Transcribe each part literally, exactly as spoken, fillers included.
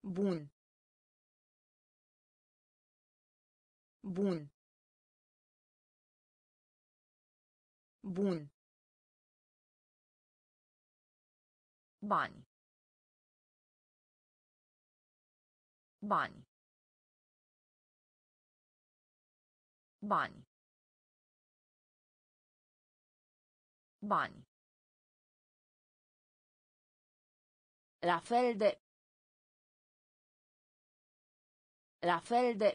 Bun. Bun. Bun. Bani. Bani. Bani. Bani. La fel de. La fel de.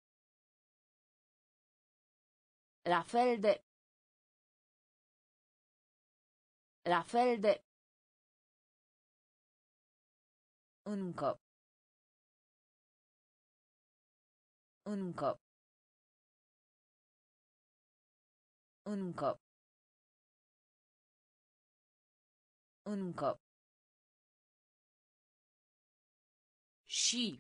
La fel de. La fel de. Încă. Încă. Încă. Încă. Și.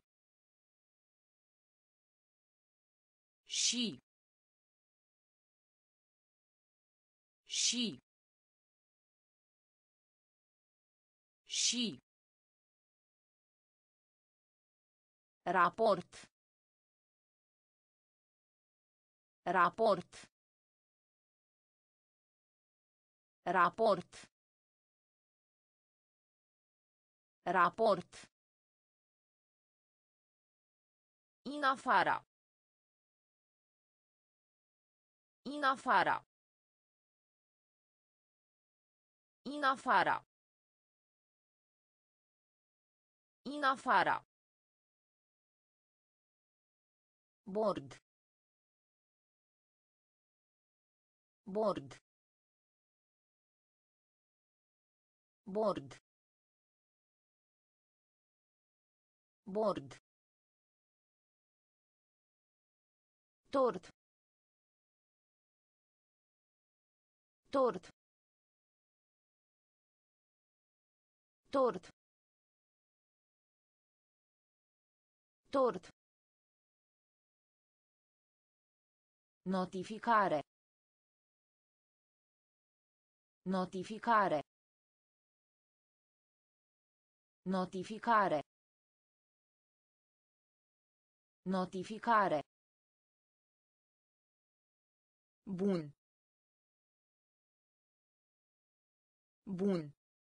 Și. Și. Și. Raport. Raport. Raport. Raport. In afara. In afara. In afara. In afara. Bord. Bord. Bord. Bord. Tort. Tort. Tort. Tort. Notificare. Notificare. Notificare. Notificare. Bun. Bun.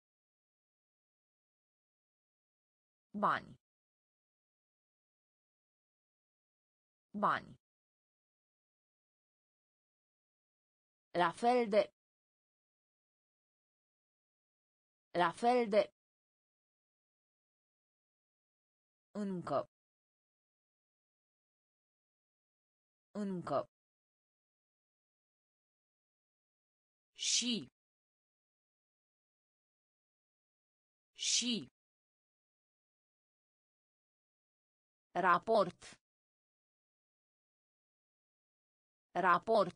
Bani. Bani. La fel de. La fel de. Încă. Încă. Și. Și. Raport. Raport.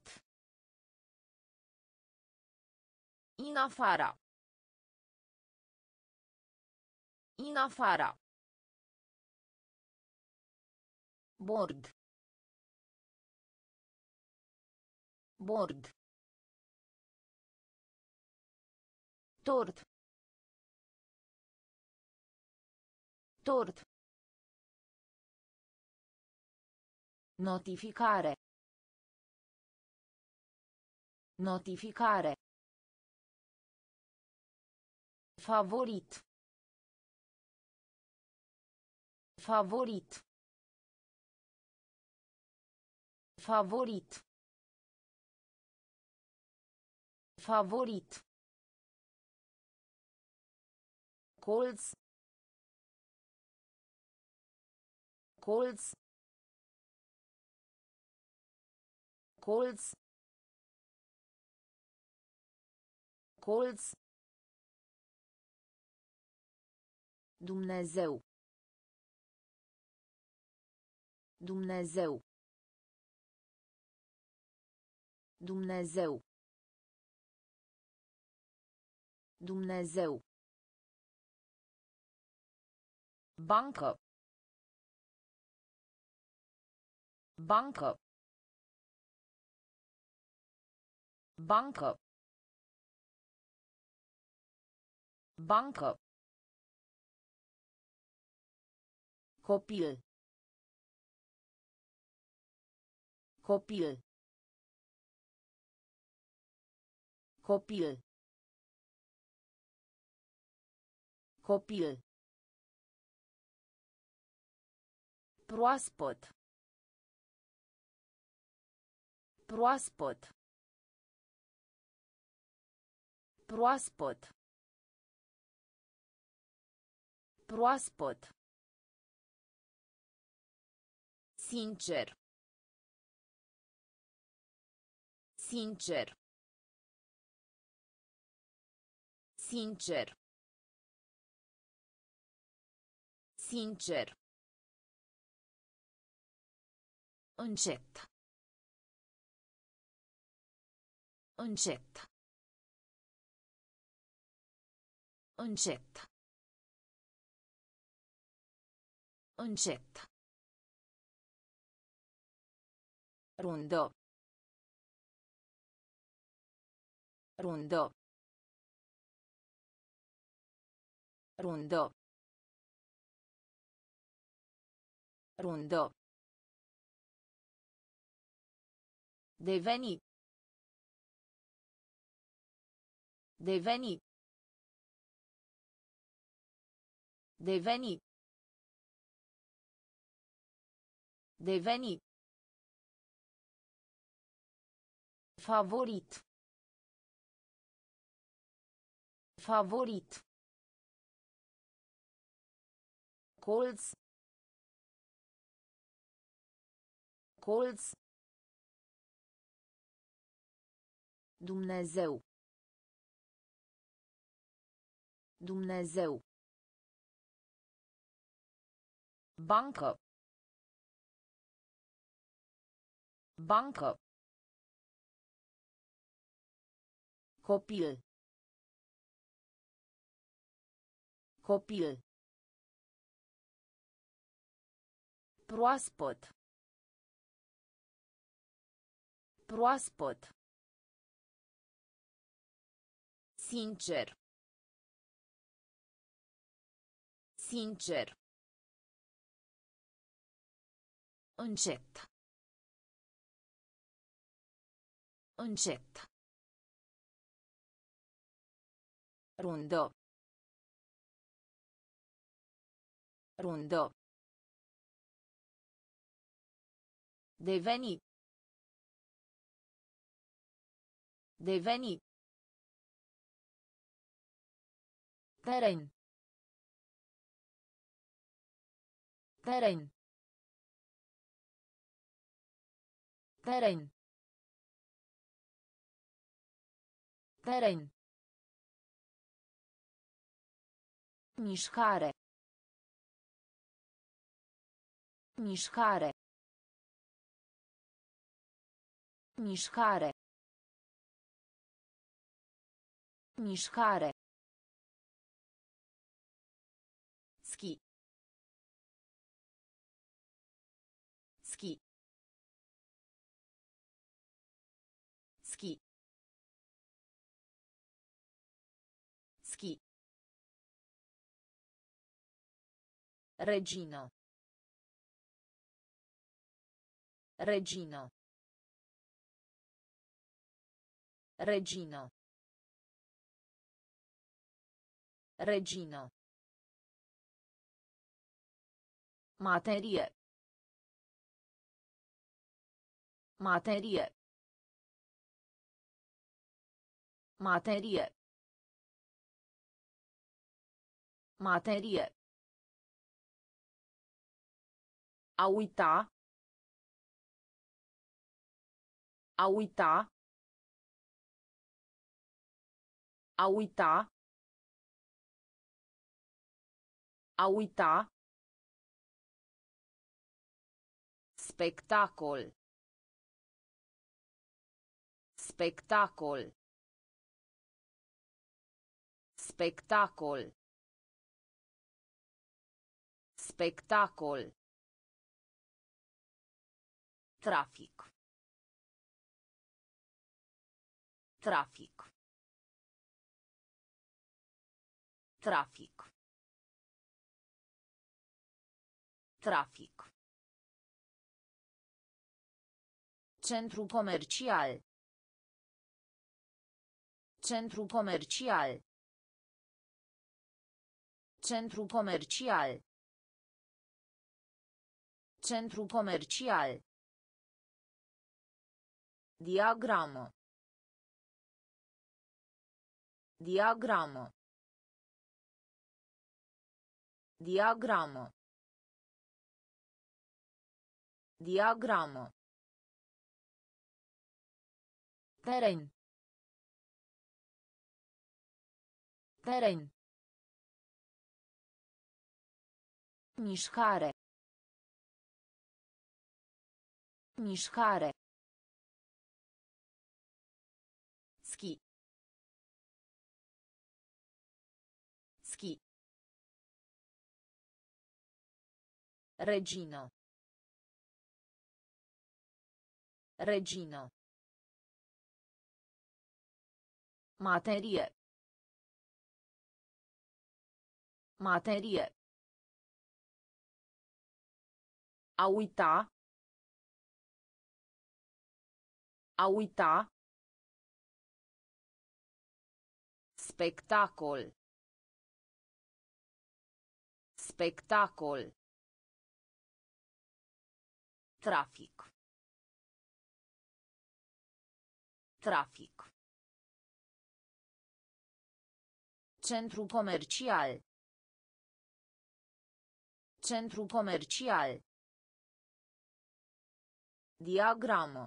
In afara. In afara. Bord. Bord. Tort. Tort. Notificare. Notificare. Favorit. Favorit. Favorit. Favorit. Colț. Colț. Colț. Colț. Dumnezeu. Dumnezeu. Dumnezeu. Dumnezeu. Bancă. Bancă. Bancă. Bancă. Copil. Copil. Copil. Copil. Proaspăt. Proaspăt. Proaspăt. Proaspăt. Sincer. Sincer. Sincer. Sincer. Încet. Încet. Încet. Încet. Rundă. Rundă. Rundă. Rundă. Deveni. Deveni. Deveni. Deveni. Favorit. Favorit. Colț. Colț. Dumnezeu. Dumnezeu. Bancă. Bancă. Copil. Copil. Proaspăt. Proaspăt. Sincer. Sincer. Încet. Încet. Rundă. Rundă. Deveni. Deveni. Teren. Teren. Teren. Teren. Mișcare. Mișcare. Mișcare. Mișcare. Ski. Ski. Ski. Ski. Regino. Regino. Regino. Regino. Materie. Materie. Materie. Materie. A uita. A uita. A uita. A uita. Spectacol. Spectacol. Spectacol. Spectacol. Trafic. Trafic. Trafic. Trafic. Centru comercial. Centru comercial. Centru comercial. Centru comercial. Diagramă. Diagramă. Diagramă. Diagramă. Teren. Teren. Mișcare. Mișcare. Ski. Ski. Regino. Regino. Materie. Materie. A uita. A uita. Spectacol. Spectacol. Trafic. Trafic. Centru comercial. Centru comercial. Diagramă.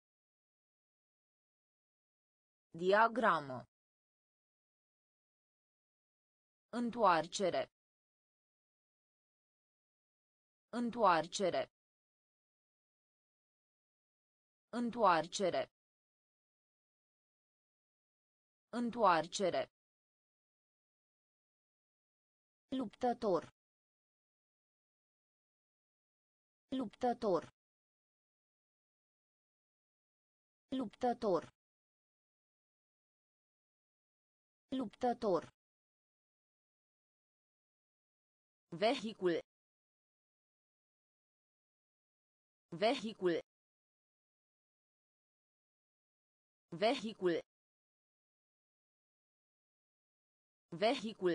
Diagramă. Întoarcere. Întoarcere. Întoarcere. Întoarcere. Luptător. Luptător. Luptător. Luptător. Vehicul. Vehicul. Vehicul. Vehicul.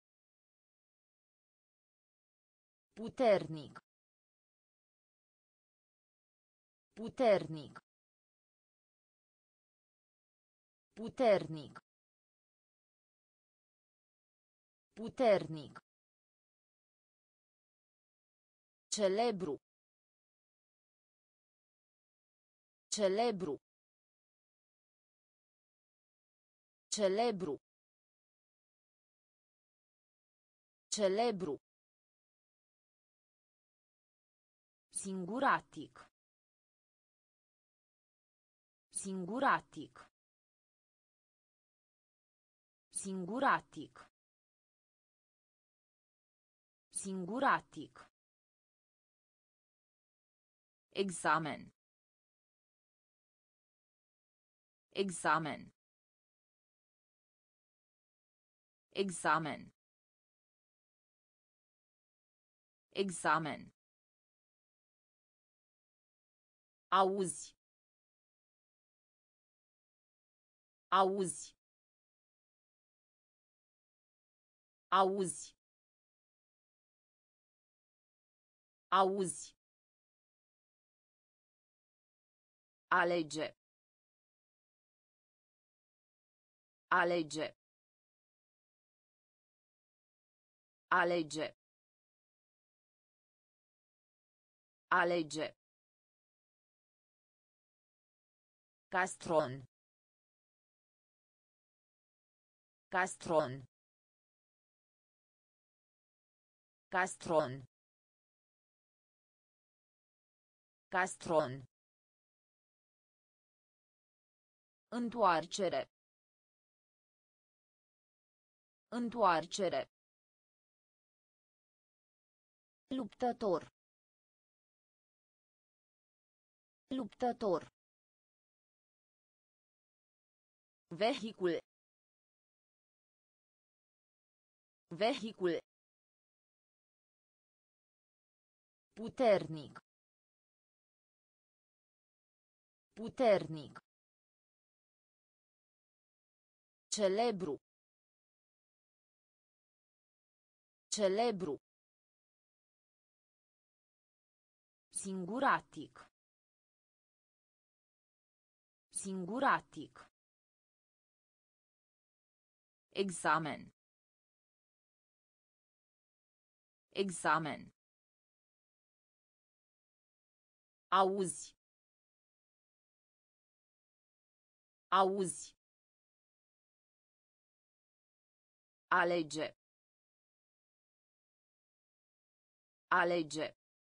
Puternic. Puternic. Puternic. Puternic. Celebru. Celebru. Celebru. Celebru. Singuratic. Singuratic. Singuratic. Singuratic. Examen. Examen. Examen. Examen. Auzi. Auzi. Auzi. Auzi. Alege. Alege. Alege. Alege. Castron. Castron. Castron. Castron. Întoarcere. Întoarcere. Luptător. Luptător. Vehicul. Vehicul. Puternic. Puternic. Celebru. Celebru. Singuratic. Singuratic. Examen. Examen. Auzi. Auzi. Alege. Alege.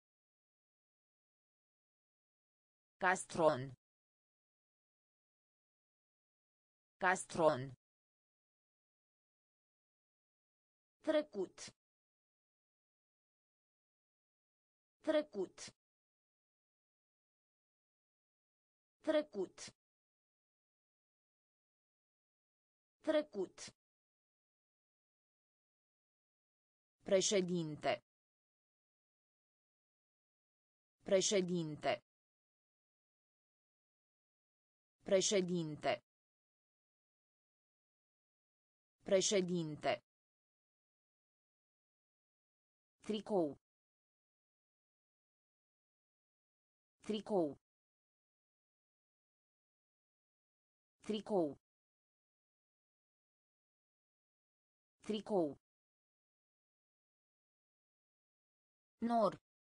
Castron. Castron. Trecut. Trecut. Trecut. Trecut. Președinte. Președinte. Președinte. Președinte. Tricou. Tricou. Tricou. Tricou. Nor.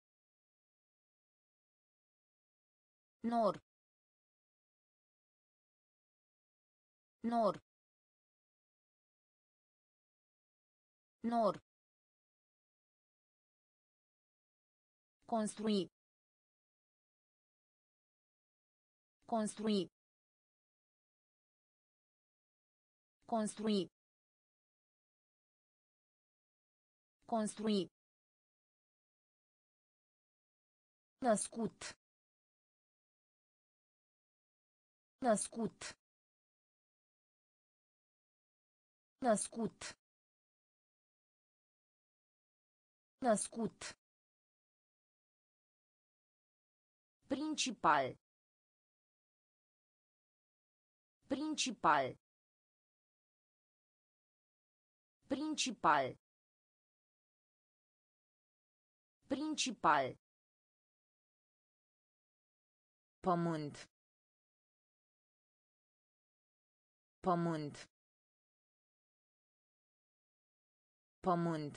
Nor. Nor. Nor. Construi. Construi. Construi. Construi. Născut. Născut. Născut. Născut. Principal. Principal. Principal. Principal. Pământ. Pământ. Pământ.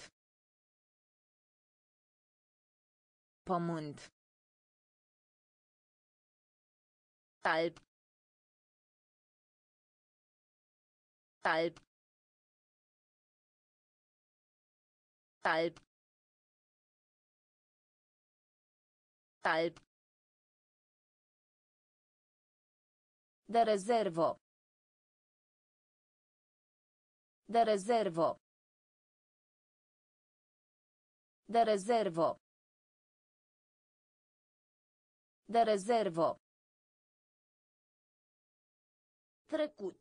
Pământ. Alb. Alb. Alb. Alb. De rezervă. De rezervă. De rezervă. De rezervă. Trecut.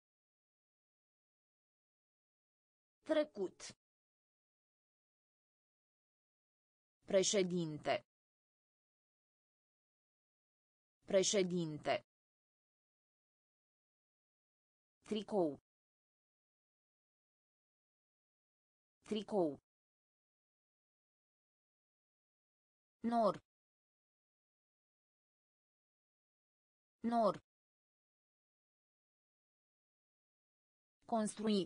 Trecut. Președinte. Președinte. Tricou. Tricou. Nor. Nor. Construi.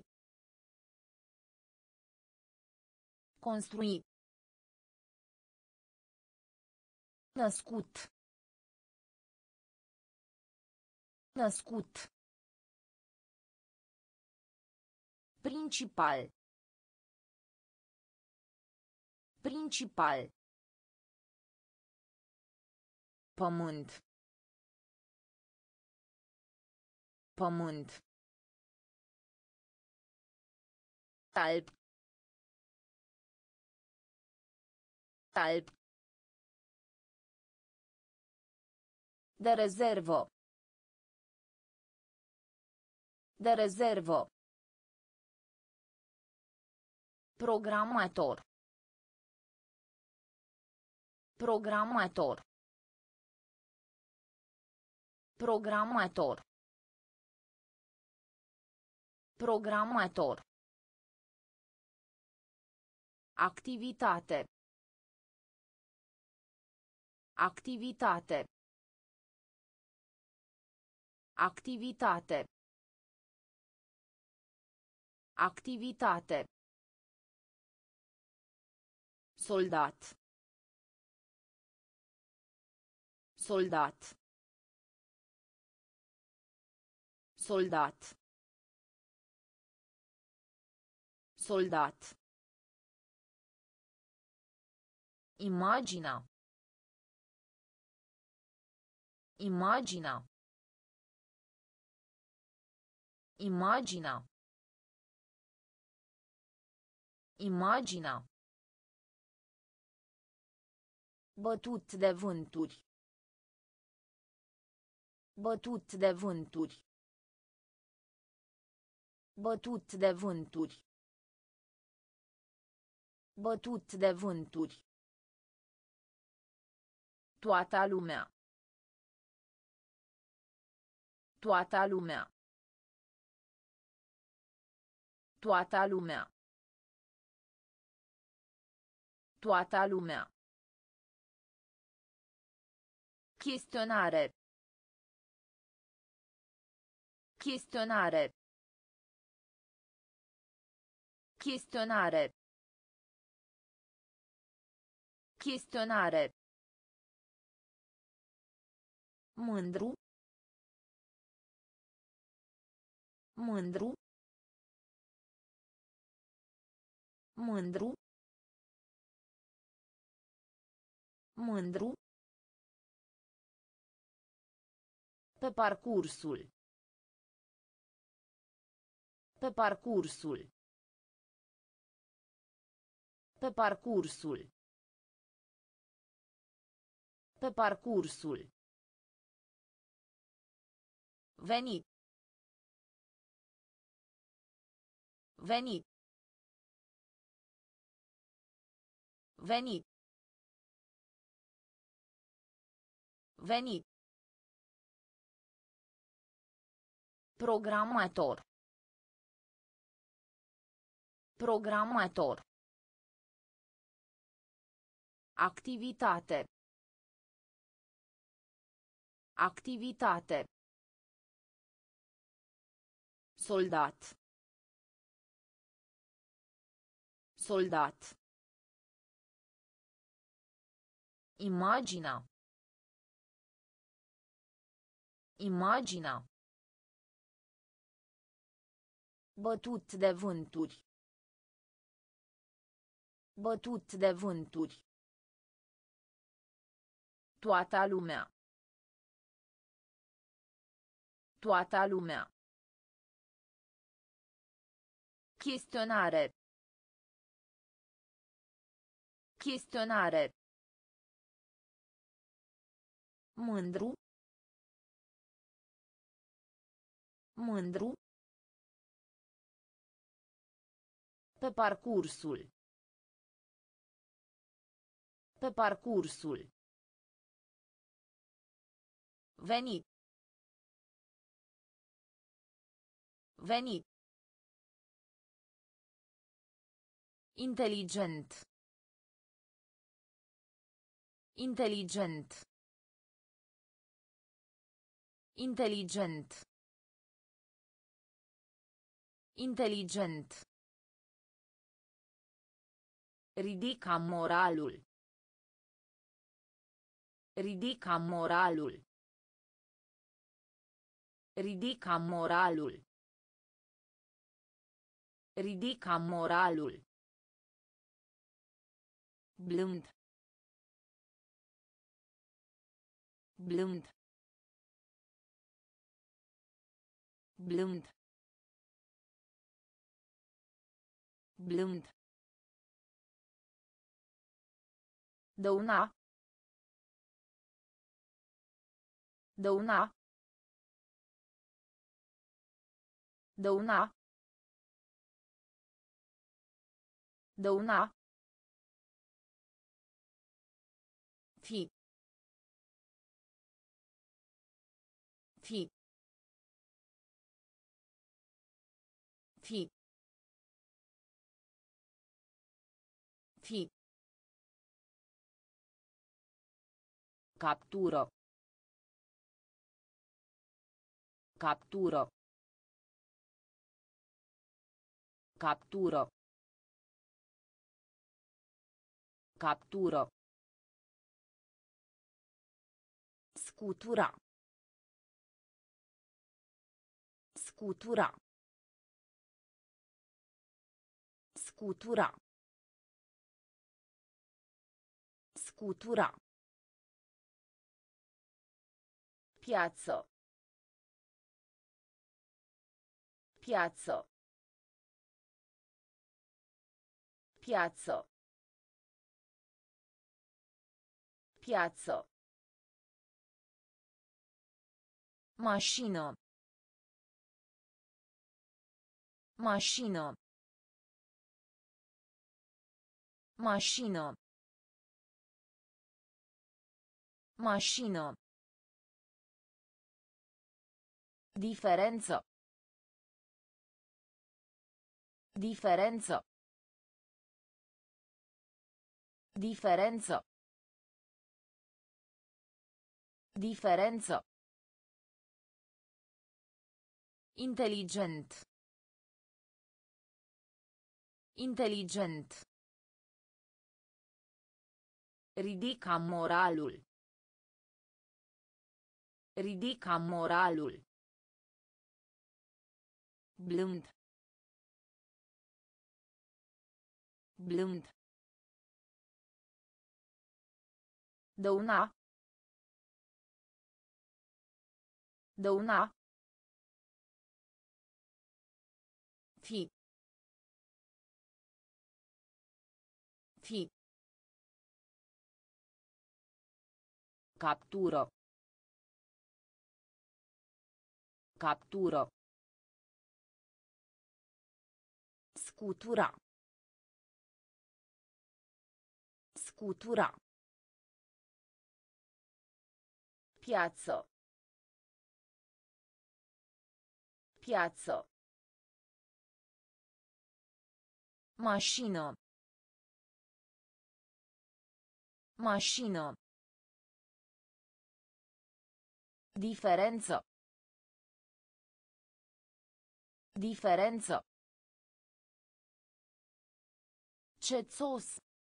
Construi. Născut. Născut. Principal. Principal. Pământ. Pământ. Alb. Alb. De rezervă. De rezervă. Programator. Programator. Programator. Programator. Activitate. Activitate. Activitate. Activitate. Soldat. Soldat. Soldat. Soldat. Imagina. Imagina. Imagina. Imagina. Bătut de vânturi. Bătut de vânturi. Bătut de vânturi. Bătut de vânturi. Toată lumea. Toată lumea. Toată lumea. Toată lumea. Chestionare. Chestionare. Chestionare. Chestionare. Mândru. Mândru. Mândru. Mândru. Pe parcursul. Pe parcursul. Pe parcursul. Pe parcursul. Venit. Venit. Venit. Venit. Programator. Programator. Activitate. Activitate. Soldat. Soldat. Imagina. Imagina. Bătut de vânturi. Bătut de vânturi. Toată lumea. Toată lumea. Chestionare. Chestionare. Mândru. Mândru. Pe parcursul. Pe parcursul. Venit. Venit. Inteligent. Inteligent. Inteligent. Inteligent. Ridica moralul. Ridica moralul. Ridica moralul. Ridica moralul. Blând. Blând. Blând. Blând. Dăuna. Dăuna. Dăuna. Dăuna. Fi. Fi. Fi. Fi. Captură. Captură. Captură. Captură. Scutura. Scutura. Scutura. Scutura. Piață. Piață. Piață. Piață. Mașină. Mașină. Mașină. Mașină. Diferență. Diferență. Diferență. Diferență. Inteligent. Inteligent. Ridica moralul. Ridica moralul. Blând. Blând. Dăuna. Dăuna. Fi. Fi. Captură. Captură. Scutura. Scutura. Piață. Piață. Mașină. Mașină. Diferență. Diferență. Cețos.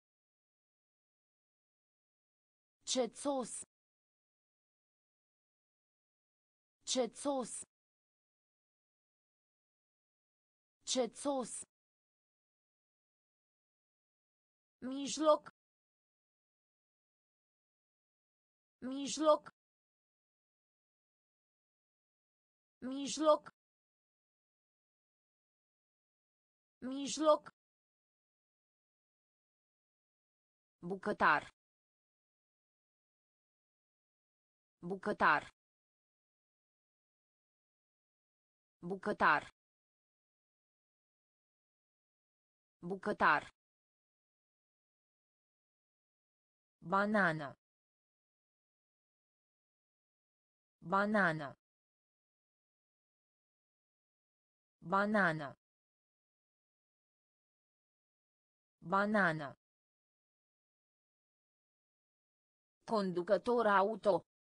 Cețos. Cețos. Cețos. Mijloc. Mijloc. Mijloc. Mijloc. Bucătar. Bucătar. Bucătar. Bucătar. Banană. Banană. Banană. Banană. Conducător auto.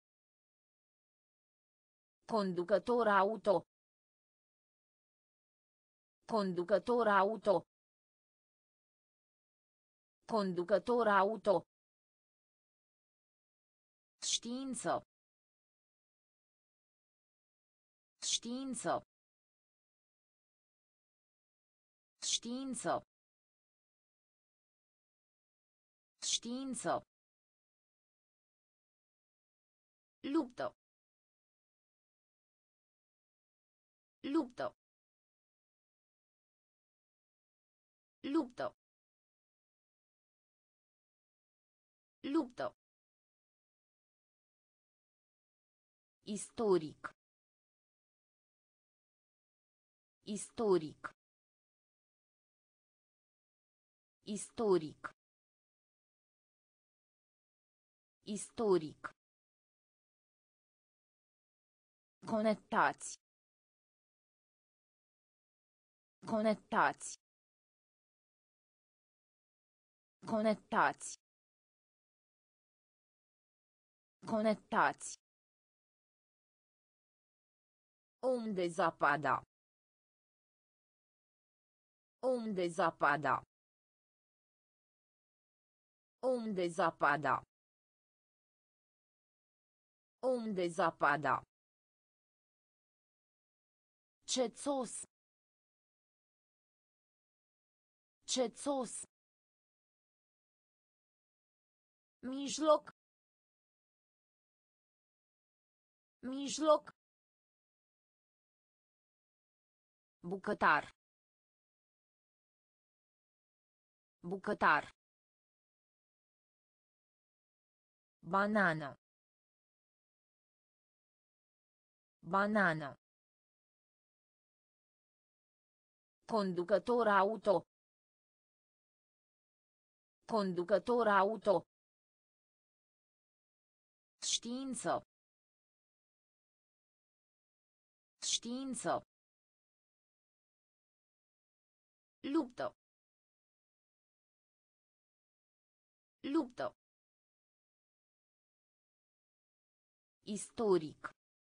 Conducător auto. Conducător auto. Conducător auto. Știință. Știință. Știință. Știință. Luptă. Luptă. Luptă. Luptă. Istoric. Istoric. Istoric. Istoric. Conectați. Conectați. Conectați. Conectați. Unde zapada. Unde zapada. Unde zapada. Unde zapada. Cețos. Cețos. Mijloc. Mijloc. Bucătar. Bucătar. Banană. Banană. Conducător auto. Conducător auto. Știință. Știință. Luptă. Luptă. Istoric.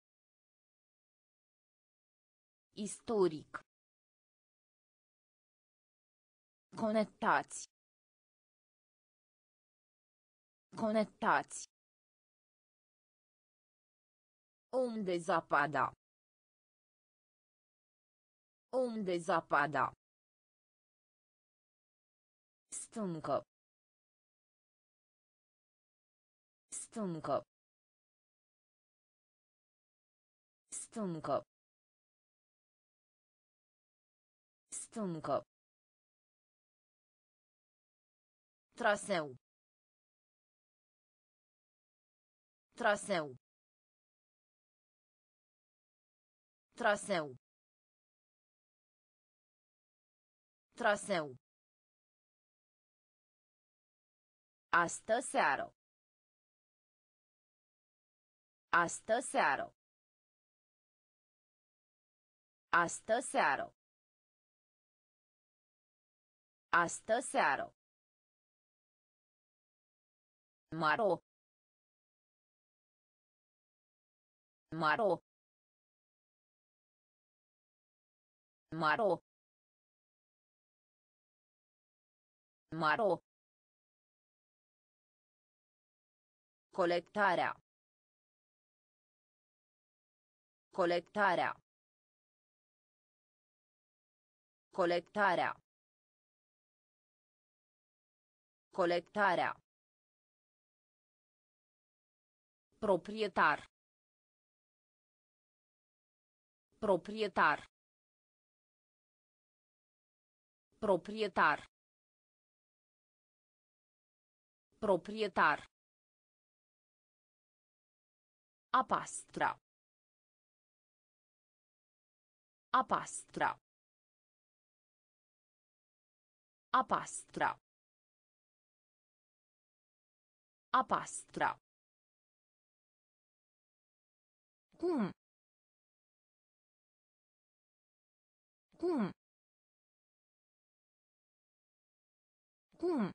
Istoric. Conectați. Conectați. Unde zapada. Unde zapada. Stâncă. Stâncă. Stâncă. Stâncă. Traseu. Traseu. Traseu. Traseu. Astă seară. Astă seară. Astă seară. Astă seară. Maro. Maro. Maro. Maro. Colectarea. Colectarea. Colectarea. Colectarea. Proprietar. Proprietar. Proprietar. Proprietar. A pastra. A pastra. A pastra. A pastra. Cum? Cum? Cum?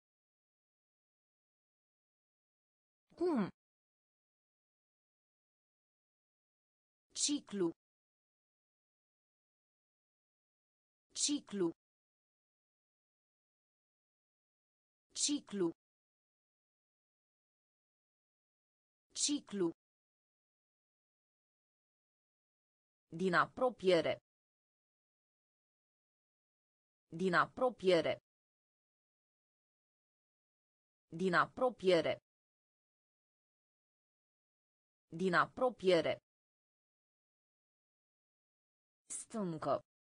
Cum? Ciclu. Ciclu. Ciclu. Ciclu. Din apropiere. Din apropiere. Din apropiere. Din apropiere. Stâncă.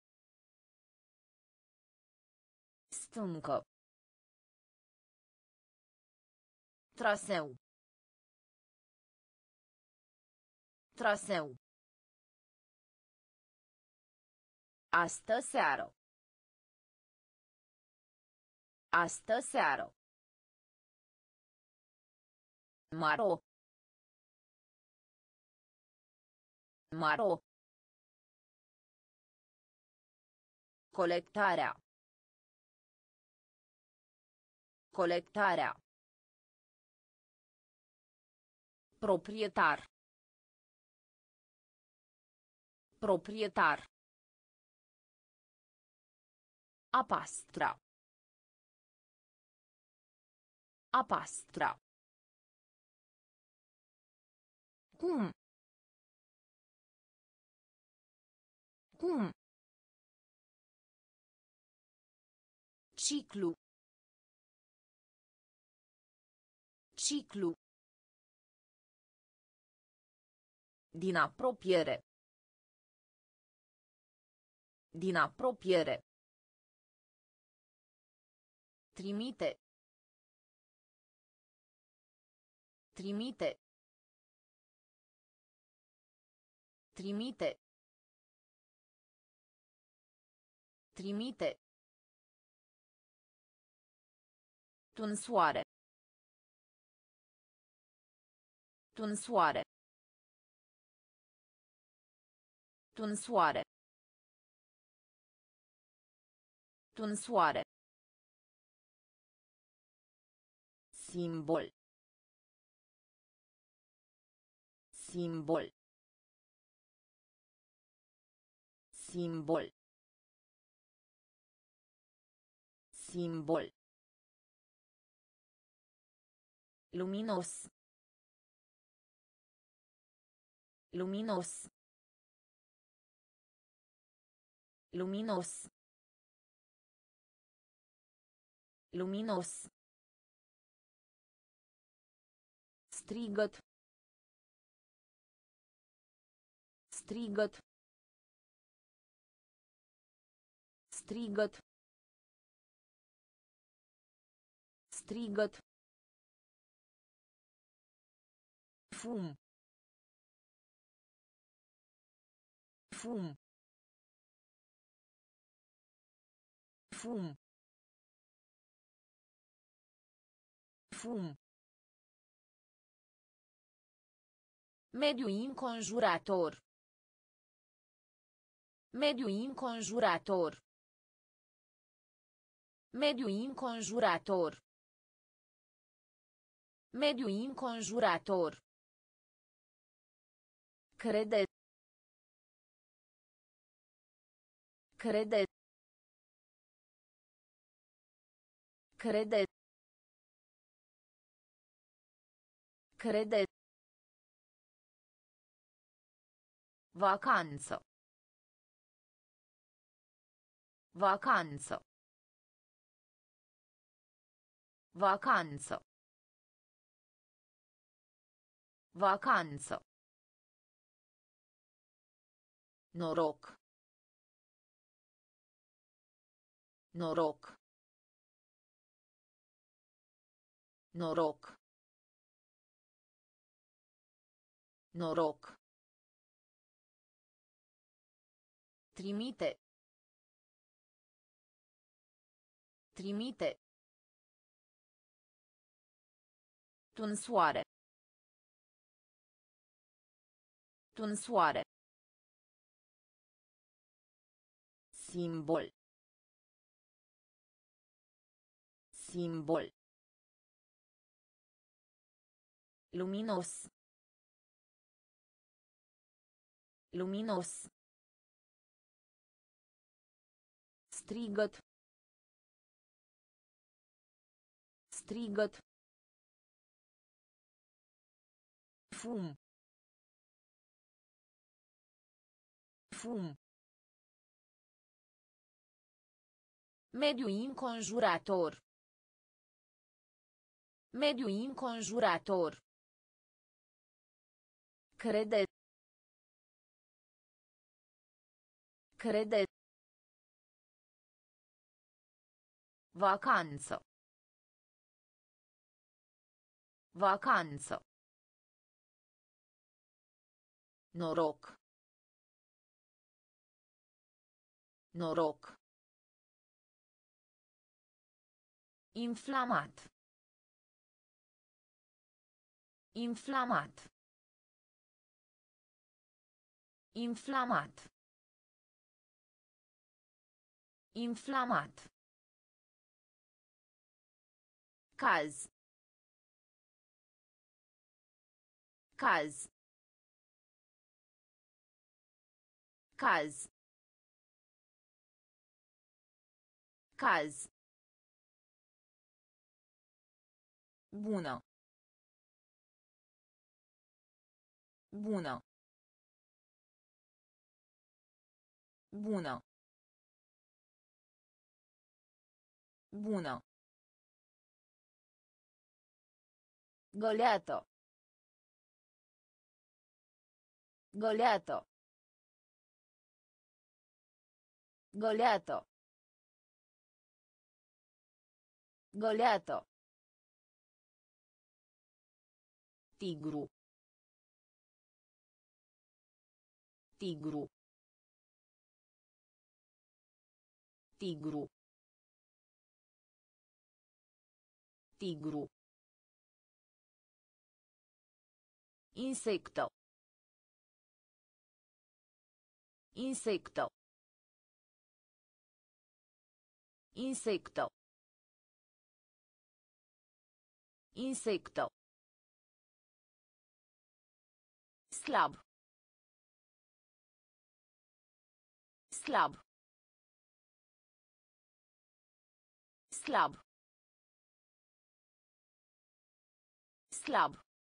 Stâncă. Traseu. Traseu. Astă seară. Astă seară. Maro. Maro. Colectarea. Colectarea. Proprietar. Proprietar. A pastra. A pastra. Cum. Cum. Ciclu. Ciclu. Din apropiere. Din apropiere. Trimite. Trimite. Trimite. Trimite. Tunsoare. Tunsoare. Tunsoare. Tunsoare. Simbol. Simbol. Simbol. Simbol. Luminos. Luminos. Luminos. Luminos. Strigăt. Strigăt. Strigăt. Strigăt. Fum. Fum. Fum. Fum. Mediu înconjurător. Mediu înconjurător. Mediu înconjurător. Mediu înconjurător. Crede. Crede. Crede. Crede. Vacanță. Vacanță. Vacanță. Vacanță. Noroc. Noroc. Noroc. Noroc. Trimite. Trimite. Tunsoare. Tunsoare. Simbol. Simbol. Luminos. Luminos. Strigăt. Strigăt. Fum. Fum. Mediu înconjurător. Mediu înconjurător. Crede. Crede. Vacanță. Vacanță. Noroc. Noroc. Inflamat. Inflamat. Inflamat. Inflamat. Caz. Caz. Caz. Caz. Bună. Bună. Bună. Bună. Goleato. Goleato. Goleato. Goleato. Tigru. Tigru. Tigru. Tigru. Insecto. Insecto. Insecto. Insecto. Slab. Slab. Slab. Slab.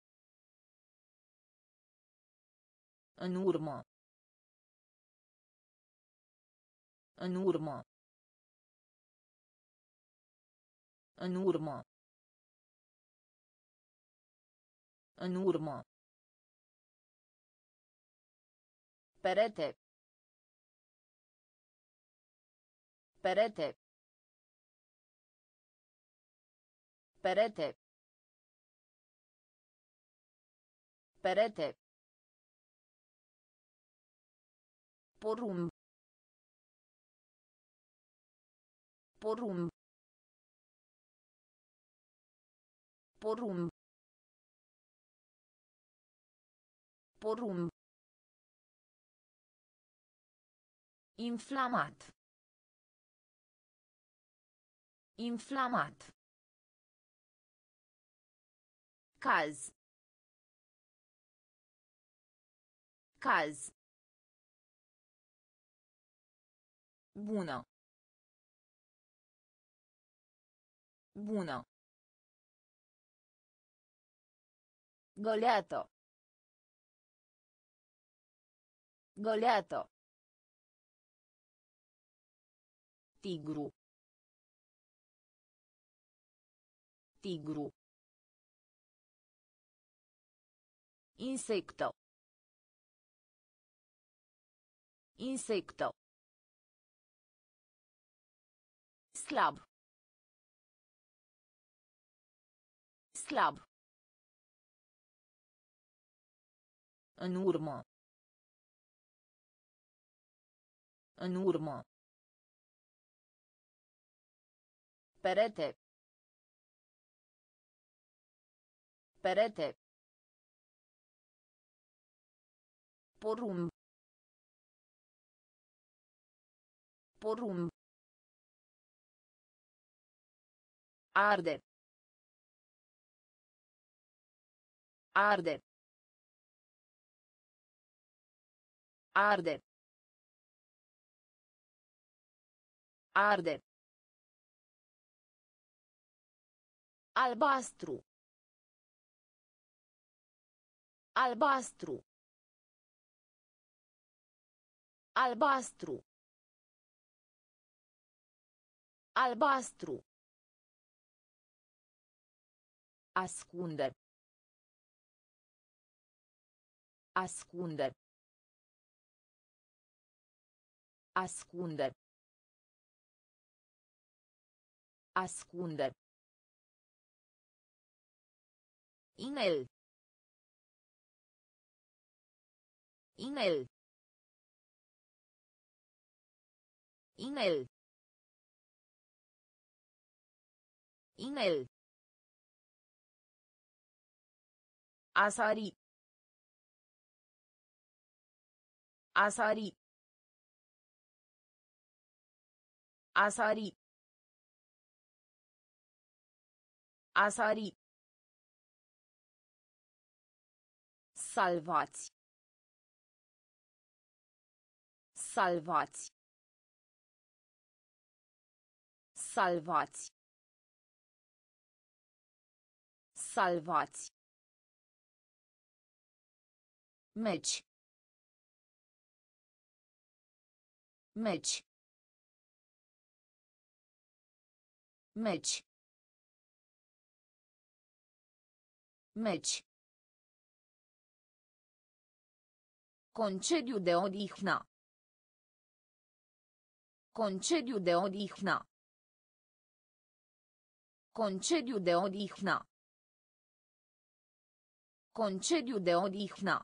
În urmă. În urmă. În urmă. În urmă. Perete. Perete. Perete. Perete. Porumb. Porumb. Porumb. Porumb. Inflamat. Inflamat. Caz. Caz. Bună. Bună. Goleato. Goleato. Tigru. Tigru. Insecto. Insecto. Slab. Slab. În urmă. În urmă. Perete. Perete. Porumb. Porumb. Arde. Arde. Arde. Arde. Albastru. Albastru. Albastru. Albastru. Ascunde. Ascunde. Ascunde. Ascunde. Inel. Inel. Inel. Inel. A sari. A sari. A sari. A sari. Salvați. Salvați. Salvați. Salvați. Meci. Meci. Meci. Meci. Concediu de odihnă. Concediu de odihnă. Concediu de odihnă. Concediu de odihnă.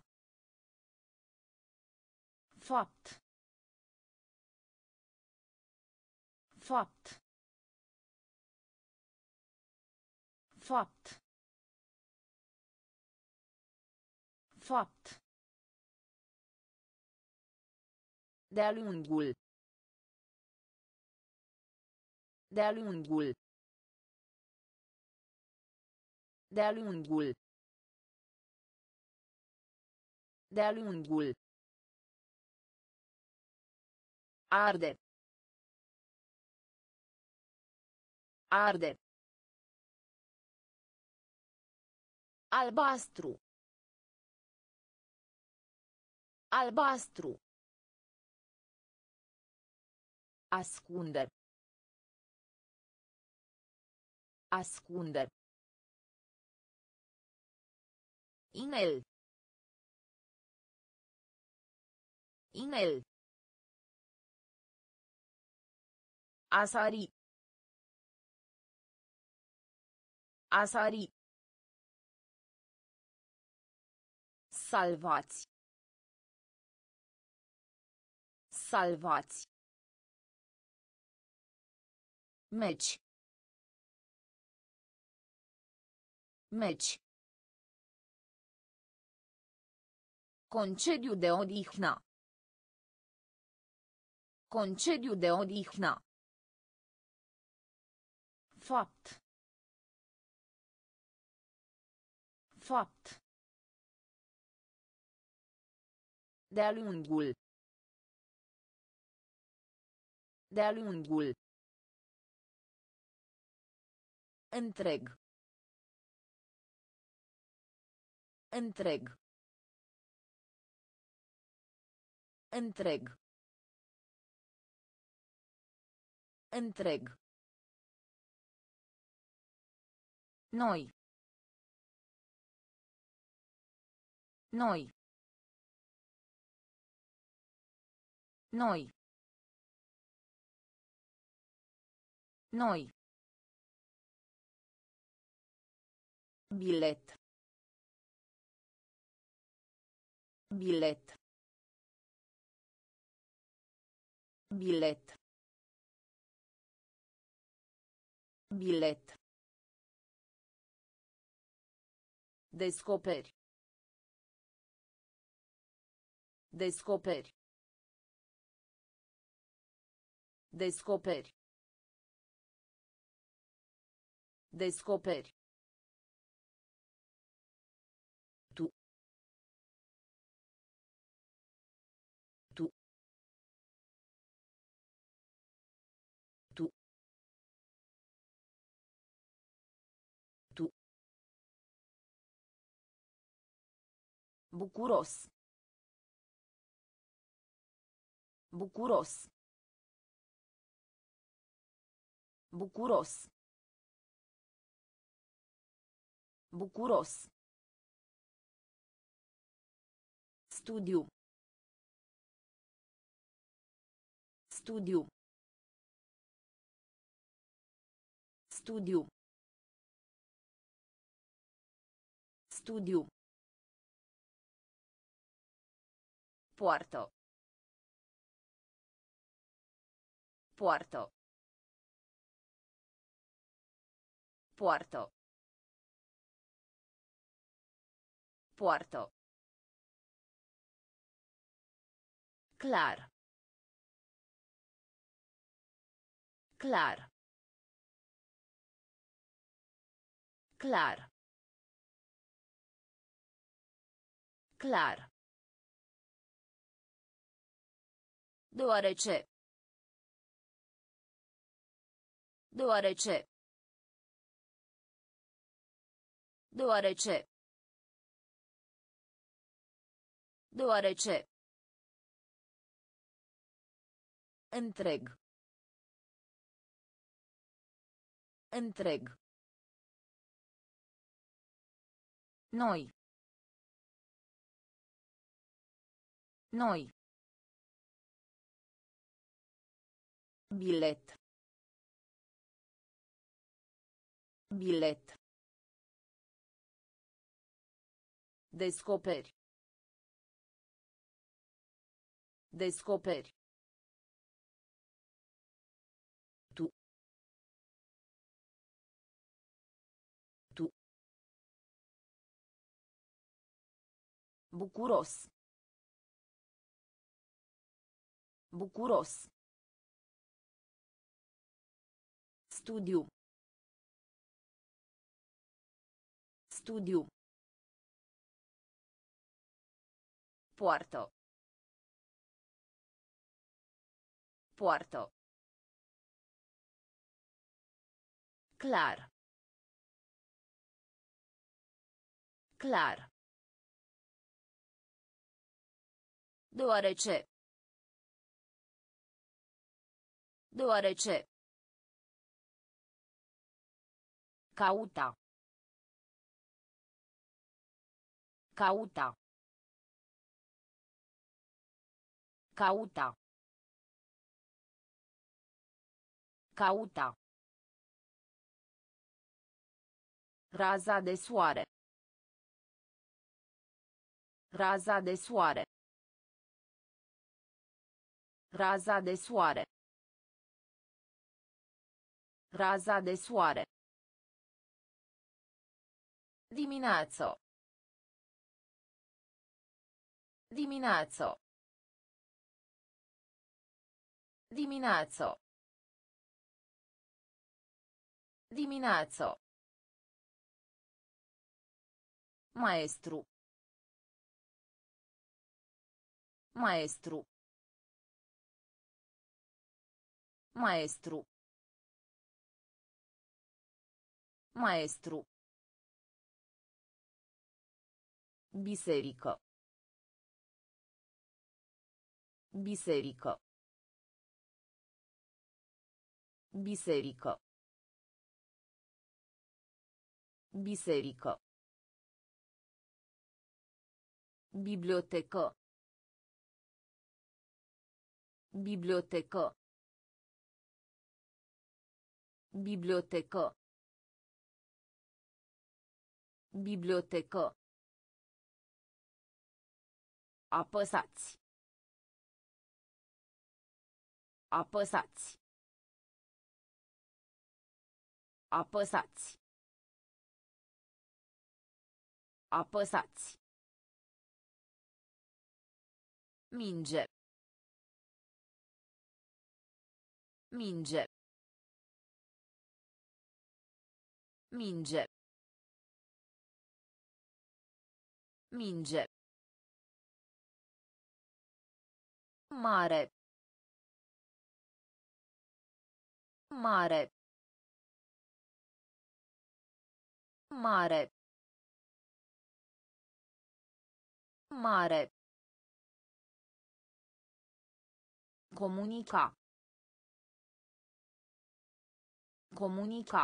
Fapt. Fapt. Fapt. Fapt. De-a lungul. De-a lungul. De-a lungul. De-a lungul. Arde. Arde. Albastru. Albastru. Ascunde. Ascunde. Inel. Inel. A sari. A sari. Salvați. Salvați. Meci. Meci. Concediu de odihnă. Concediu de odihnă. Fapt. Fapt. De-a lungul. De-a lungul. Întreg. Întreg. Întreg. Întreg. Noi. Noi. Noi. Noi. Bilet. Bilet. Bilet. Bilet. Descoperi. Descoperi. Descoperi. Descoperi. Tu. Tu. Tu. Tu. Bucuros. Bucuros. Bucuros. Bucuros. Studiu. Studiu. Studiu. Studiu. Poartă. Poartă. Poartă. Poartă. Clar. Clar. Clar. Clar. Deoarece. Deoarece. Deoarece. Deoarece. Întreg. Întreg. Noi. Noi. Bilet. Bilet. Descoperi. Descoperi. Tu. Tu. Bucuros. Bucuros. Studiu. Studiu. Poartă. Poartă. Clar. Clar. Deoarece. Deoarece. Cauta. Cauta. Cauta. Cauta. Raza de soare. Raza de soare. Raza de soare. Raza de soare. Dimineață. Dimineață. Dimineață. Dimineață. Maestru. Maestru. Maestru. Maestru. Biserică. Biserică. Biserică. Biserică. Bibliotecă. Bibliotecă. Bibliotecă. Bibliotecă. Apăsați. Apăsați. Apăsați. Apăsați. Minge. Minge. Minge. Minge. Mare. Mare. Mare. Mare. Comunica. Comunica.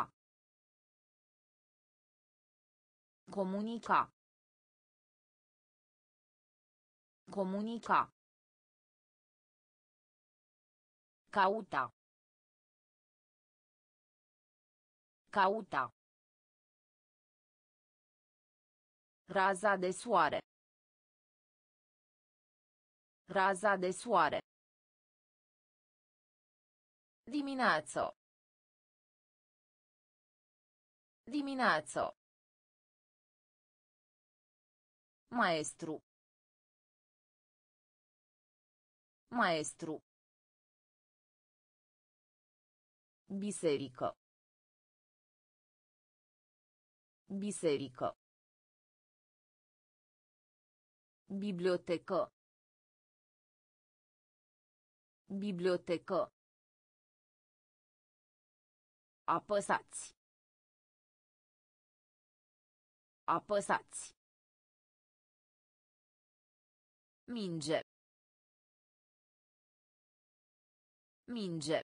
Comunica. Comunica. Cauta. Cauta. Raza de soare. Raza de soare. Dimineață. Dimineață. Maestru. Maestru. Biserică. Biserică. Bibliotecă. Bibliotecă. Apăsați. Apăsați. Minge. Minge.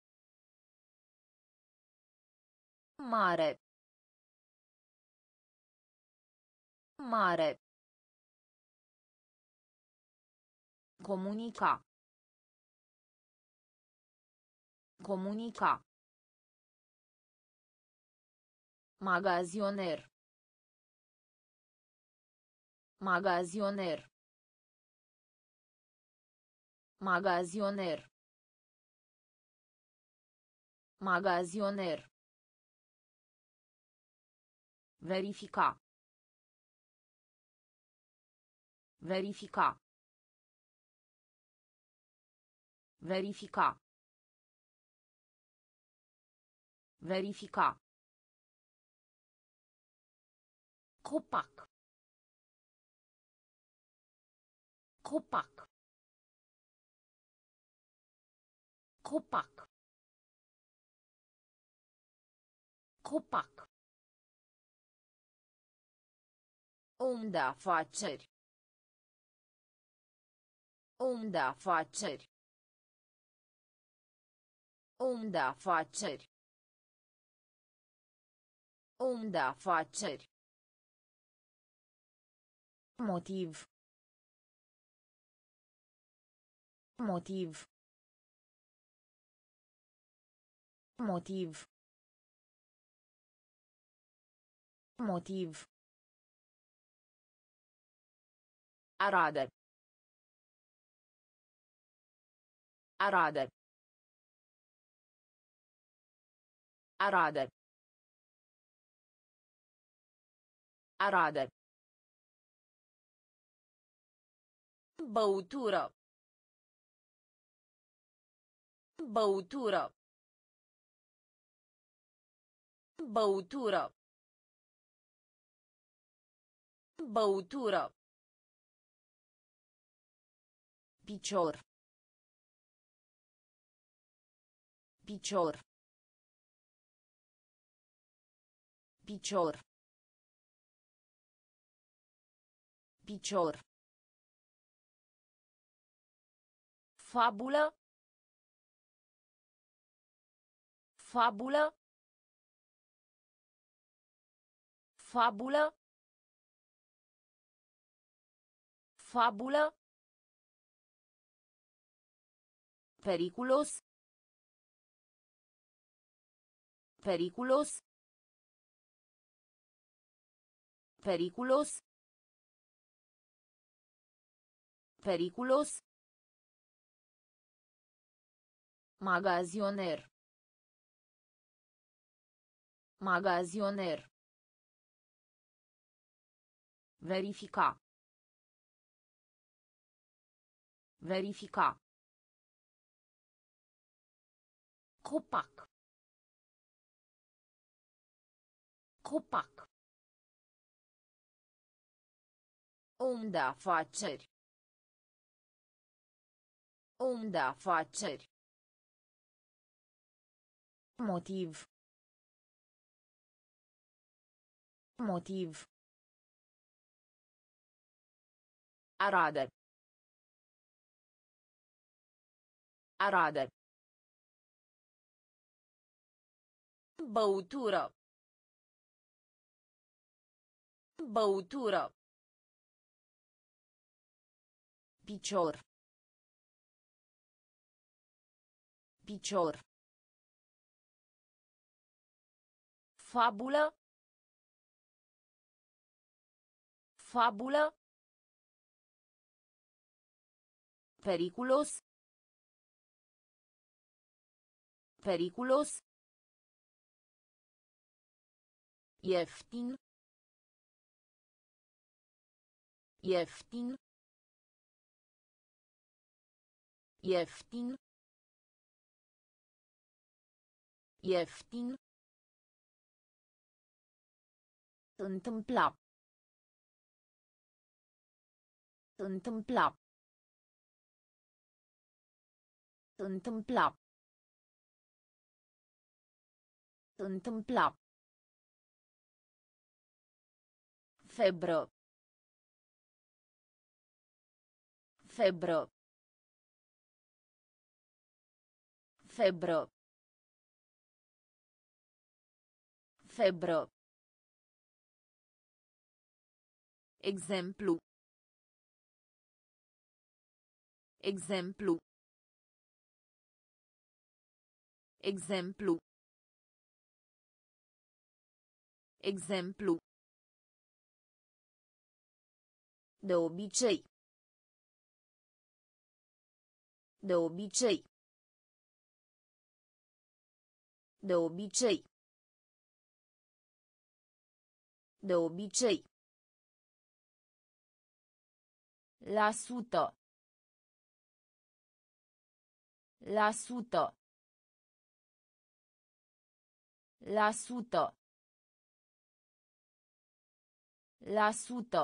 Mare. Mare. Comunica. Comunica. Magazioner. Magazioner. Magazioner. Magazioner. Verifica. Verifica. Verifica. Verifica. Copac. Copac. Copac. Copac. Om de afaceri. Om de afaceri. Om de afaceri. Om de afaceri. Motiv. Motiv. Motiv. Motiv. Arade. Arade. Arade. Arade. Băutură. Băutură. Băutură. Băutură. Picior. Picior. Picior. Picior. Fabulă. Fabulă. Fabulă. Fabulă. Periculos. Periculos. Periculos. Periculos. Magazioner. Magazioner. Verifica. Verifica. Copac. Copac. Om de afaceri. Om de afaceri. Motiv. Motiv. Arade. Arade. Băutură. Băutură. Picior. Picior. Fabulă. Fabulă. Periculos. Periculos. Ieftin. Ieftin. Ieftin. Ieftin. Întâmpla. Întâmpla. Întâmpla. Întâmpla. Febră. Febră. Febră. Febră. Exemplu. Exemplu. Exemplu. Exemplu. De obicei. De obicei. De obicei. De obicei. La sută. La sută. La sută. La sută.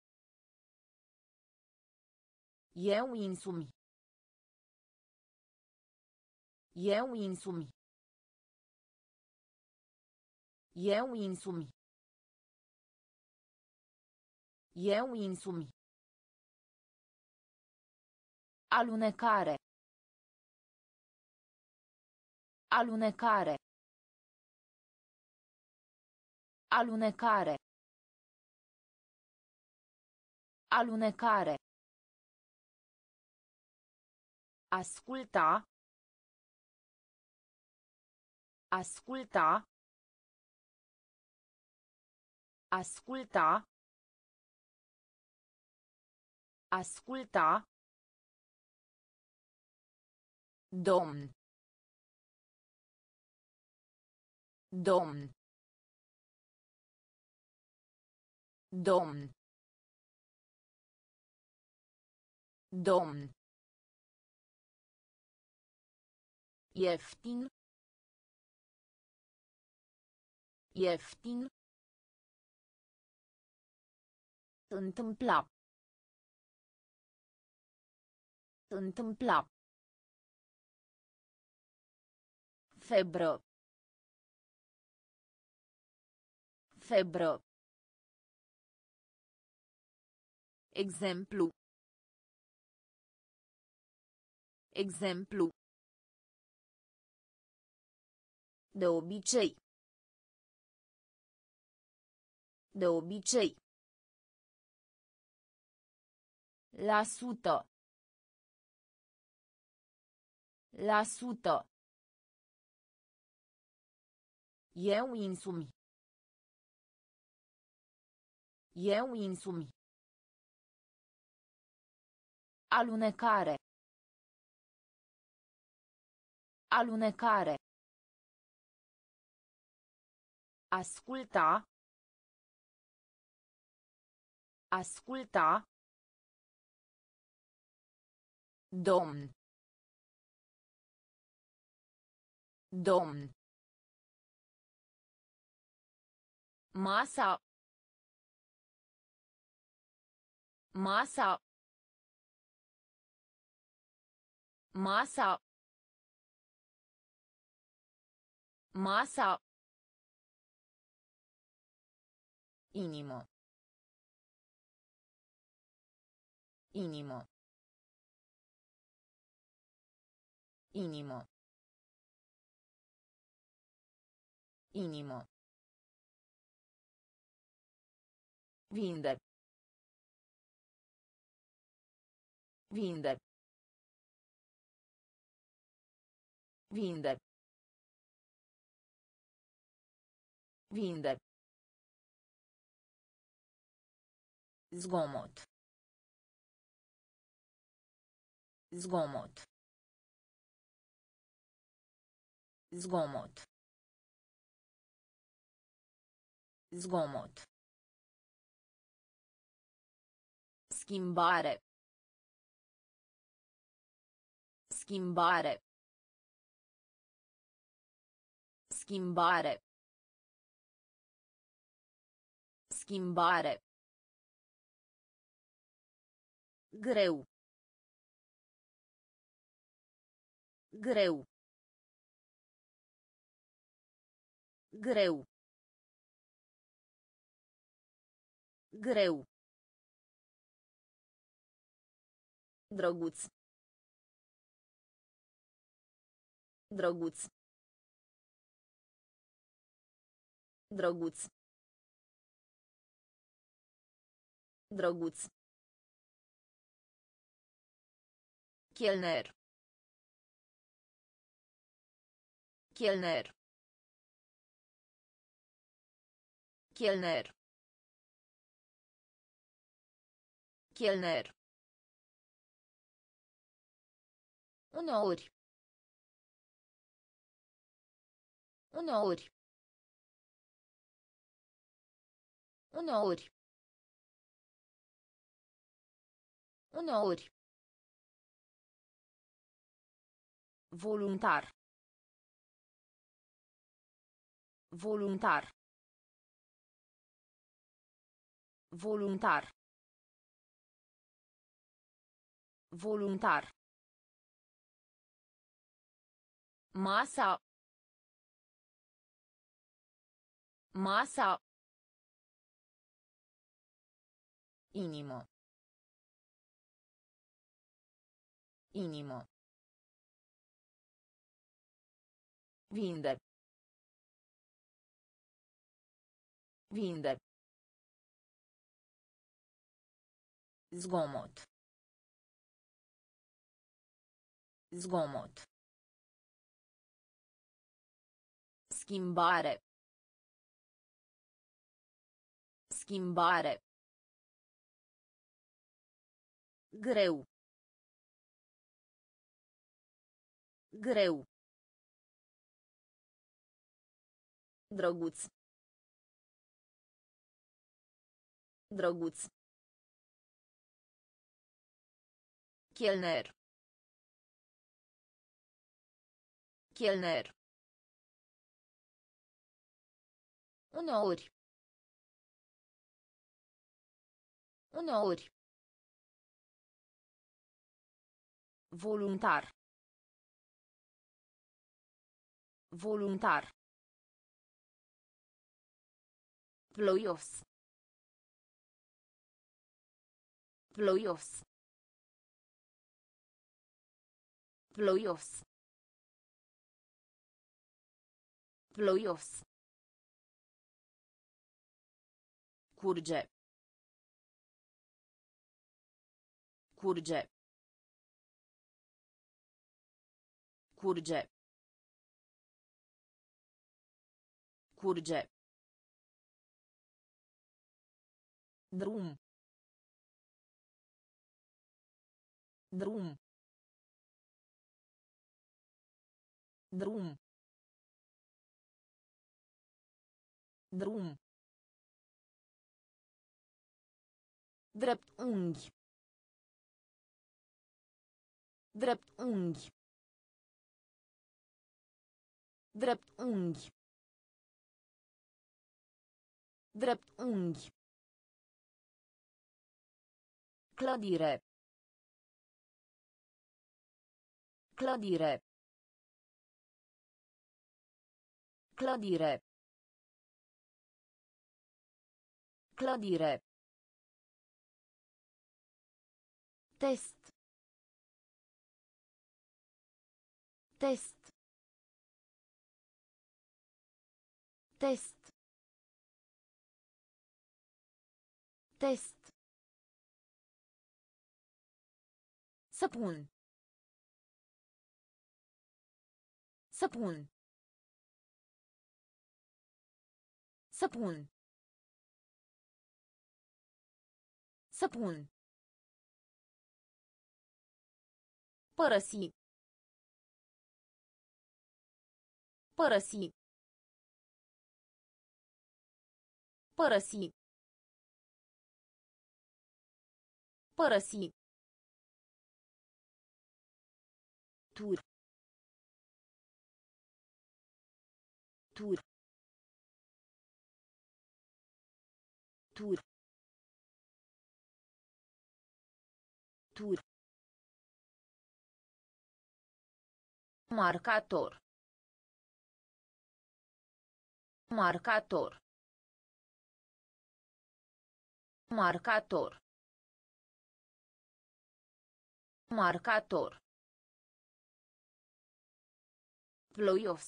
Eu însumi. Eu însumi. Eu însumi. Eu însumi. Alunecare. Alunecare. Alunecare. Alunecare. Asculta. Asculta. Asculta. Asculta. Domn. Domn. Domn. Domn. Ieftin. Ieftin. Întâmpla. Întâmpla. Febră. Febră. Exemplu. Exemplu. De obicei. De obicei. La sută. La sută. Eu însumi. Eu însumi. Alunecare. Alunecare. Asculta. Asculta. Domn. Domn. Masa. Masa. Masa. Masa. Inimă. Inimă. Inimă. Inimă. Vinde. Vinde. Vinde. Vinde. Zgomot. Zgomot. Zgomot. Zgomot. Schimbare. Schimbare. Schimbare. Schimbare. Greu. Greu. Greu. Greu. Drăguț. Drăguț. Drăguț. Drăguț. Chelner. Chelner. Chelner. Chelner. Uneori. Uneori. Uneori. Uneori. Voluntar. Voluntar. Voluntar. Voluntar. Masa. Masa. Inimă. Inimă. Vinde. Vinde. Zgomot. Zgomot. Schimbare. Schimbare. Greu. Greu. Drăguț. Drăguț. Chelner. Chelner. Uneori. Uneori. Voluntar. Voluntar. Ploios. Ploios. Ploios. Ploios. Curge. Curge. Curge. Curge. Drum. Drum. Drum. Drum. Drept unghi. Drept unghi. Drept unghi. Drept unghi. Clădire. Clădire. Clădire. Clădire. Test. Test. Test. Test. Săpun. Săpun. Săpun. Săpun. Părăsi. Părăsi. Părăsi. Părăsi. Tur. Tur. Tur. Tur. Marcator. Marcator. Marcator. Marcator. Ploios.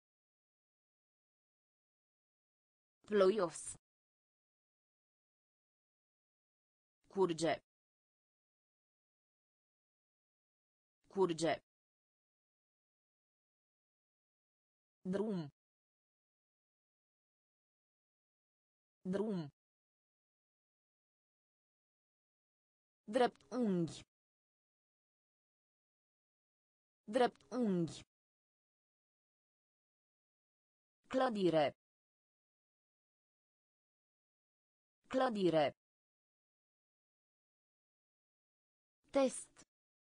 Ploios. Curge. Curge. Drum. Drum. Drept unghi. Drept unghi. Clădire. Clădire. Test.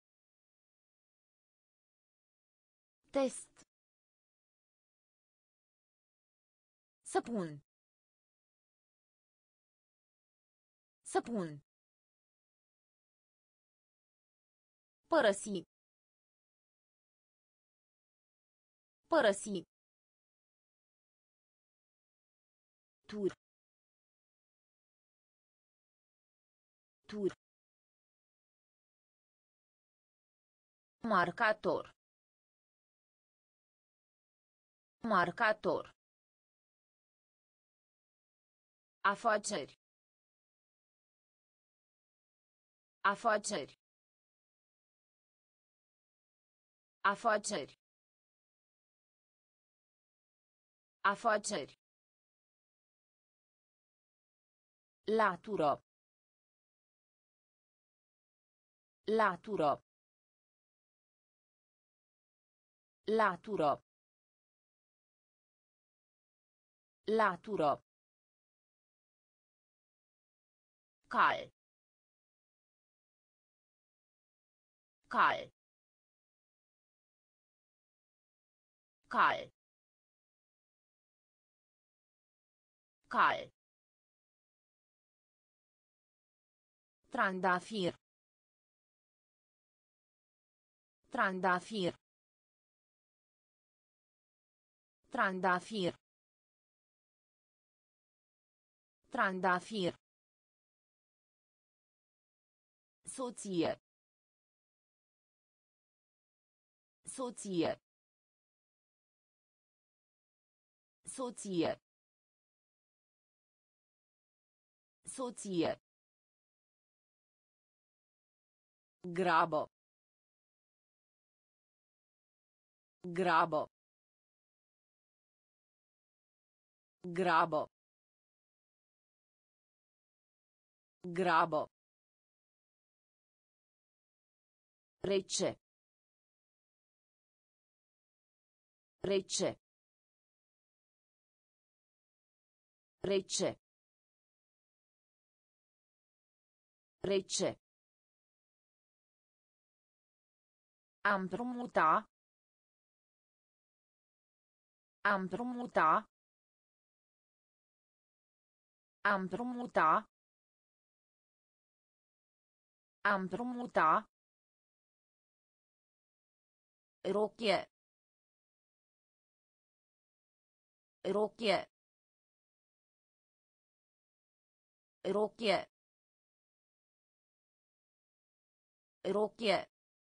Test. Săpun. Săpun. Părăsi. Părăsi. Tur. Tur. Marcator. Marcator. Afaceri. Afaceri. Afaceri. Afaceri. Latură. Latură. Latură. Latură. Cal. Cal. Cal. Cal. Trandafir. Trandafir. Trandafir. Trandafir. Soție. Soție. Soție. Soție. Grabă. Grabă. Grabă. Grabă. Rece. Rece. Rece. Rece. Am împrumuta. Am împrumuta. Am împrumuta. Am împrumuta. Rochie. Rochie. Rochie. Rochie.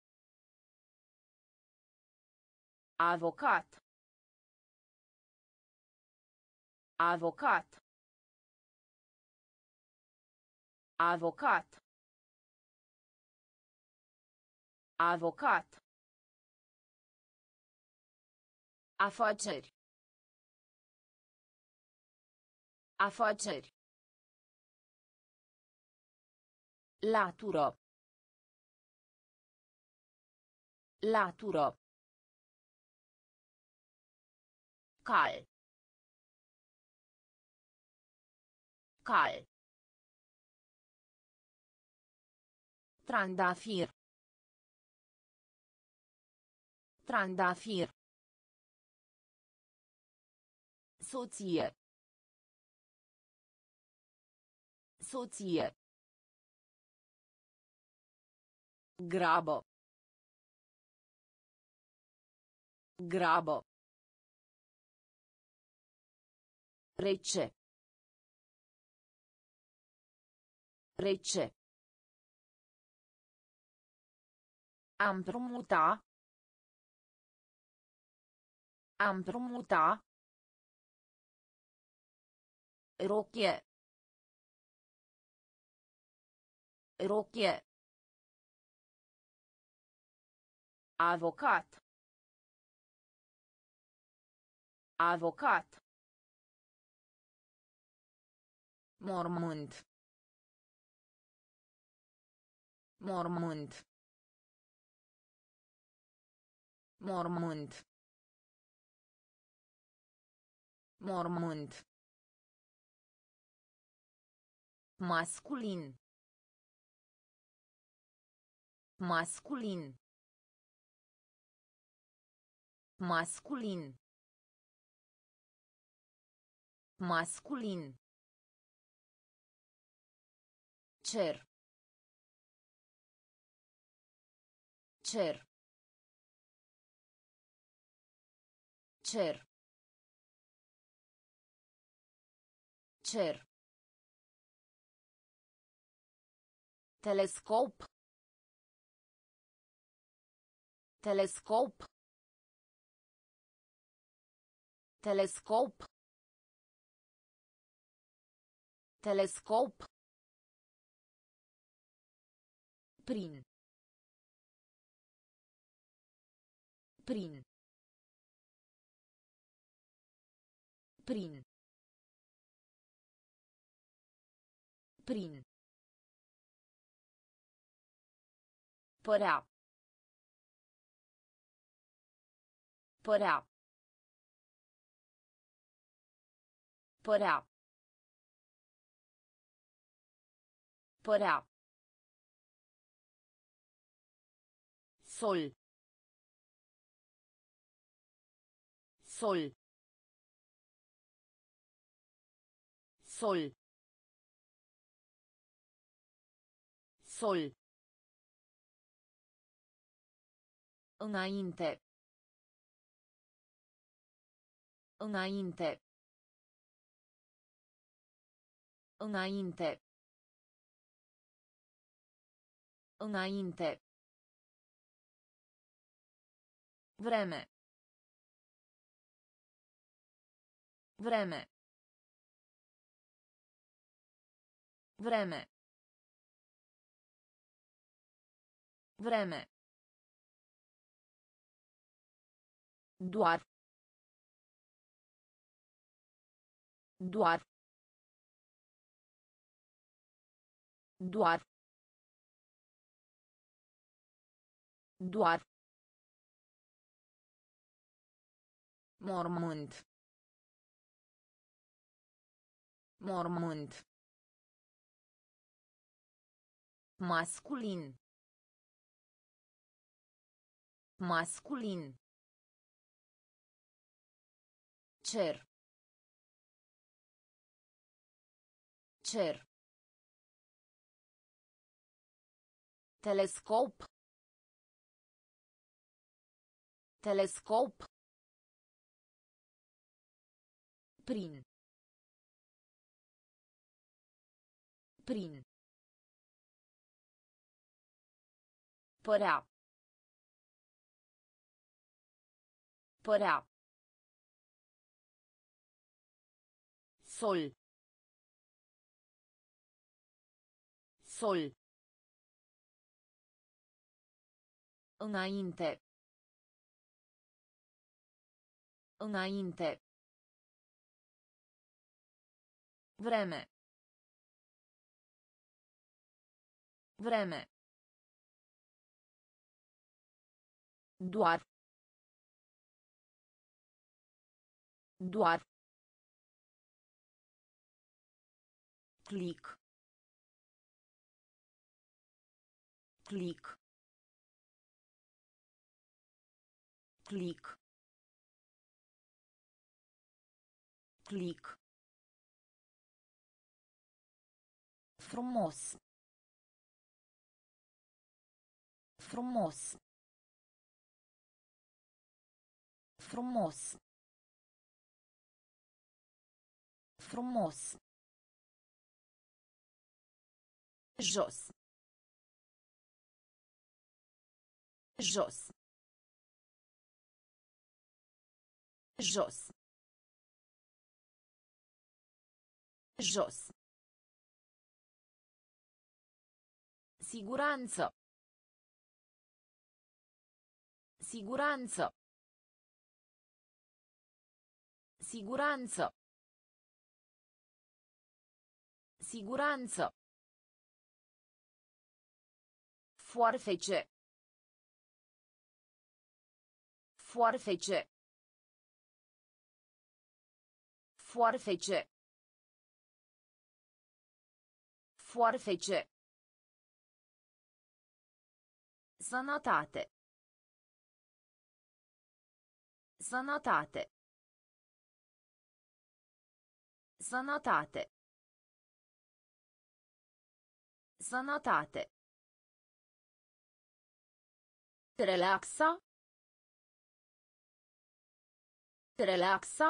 Avocat. Avocat. Avocat. Avocat. Afaceri. Afaceri. Latură. Latură. Cal. Cal. Trandafir. Trandafir. Soție. Soție. Grabă. Grabă. Rece. Rece. Am împrumuta. Am împrumuta. Rochie. Rochie. Avocat. Avocat. Mormânt. Mormânt. Mormânt. Mormânt. Masculin. Masculin. Masculin. Masculin. Cer. Cer. Cer. Cer. Telescop. Telescop. Telescop. Telescop. Prin. Prin. Prin. Prin. Părea. Părea. Părea. Părea. Sol. Sol. Sol. Sol. Înainte. Înainte. Înainte. Înainte. Vreme. Vreme. Vreme. Vreme. Doar. Doar. Doar. Doar. Mormânt. Mormânt. Masculin. Masculin. Cer. Cer. Telescop. Telescop. Prin. Prin. Părea. Părea. Sol. Sol. Înainte. Înainte. Vreme. Vreme. Doar. Doar. Click. Click. Click. Click. Frumos. Frumos. Frumos. Frumos. Jos. Jos. Jos. Jos. Siguranță. Siguranță. Siguranță. Siguranță. Foarfece. Foarfece. Foarfece. Foarfece. Sănătate. Sănătate. Sănătate. Sănătate. Relaxa. Relaxa.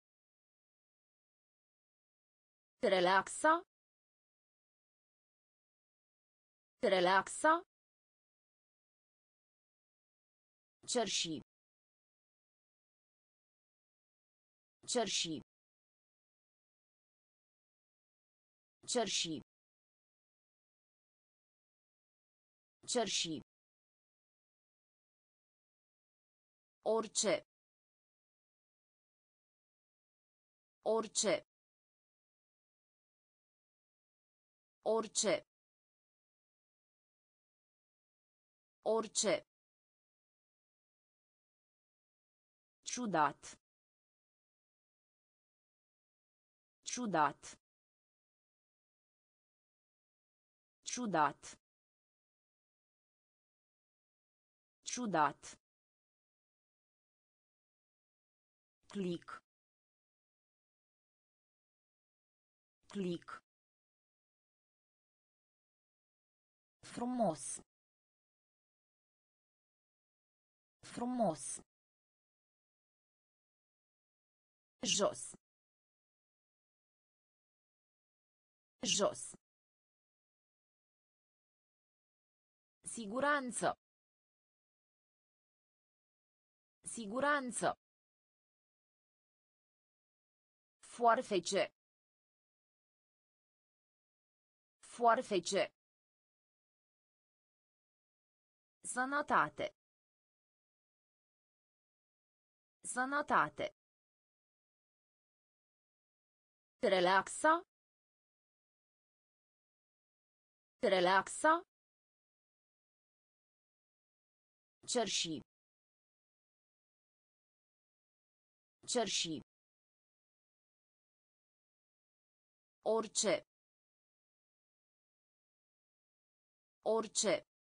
Relaxa. Relaxa. Cerși. Cerși. Cerși. Cerși. Orice. Orice. Orice. Orice. Ciudat. Ciudat. Ciudat. Ciudat. Click. Click. Frumos. Frumos. Jos. Jos. Siguranță. Siguranță. Foarfece. Foarfece. Sănătate. Sănătate. Relaxa. Relaxa. Cerși. Cerși. Orice. Orice.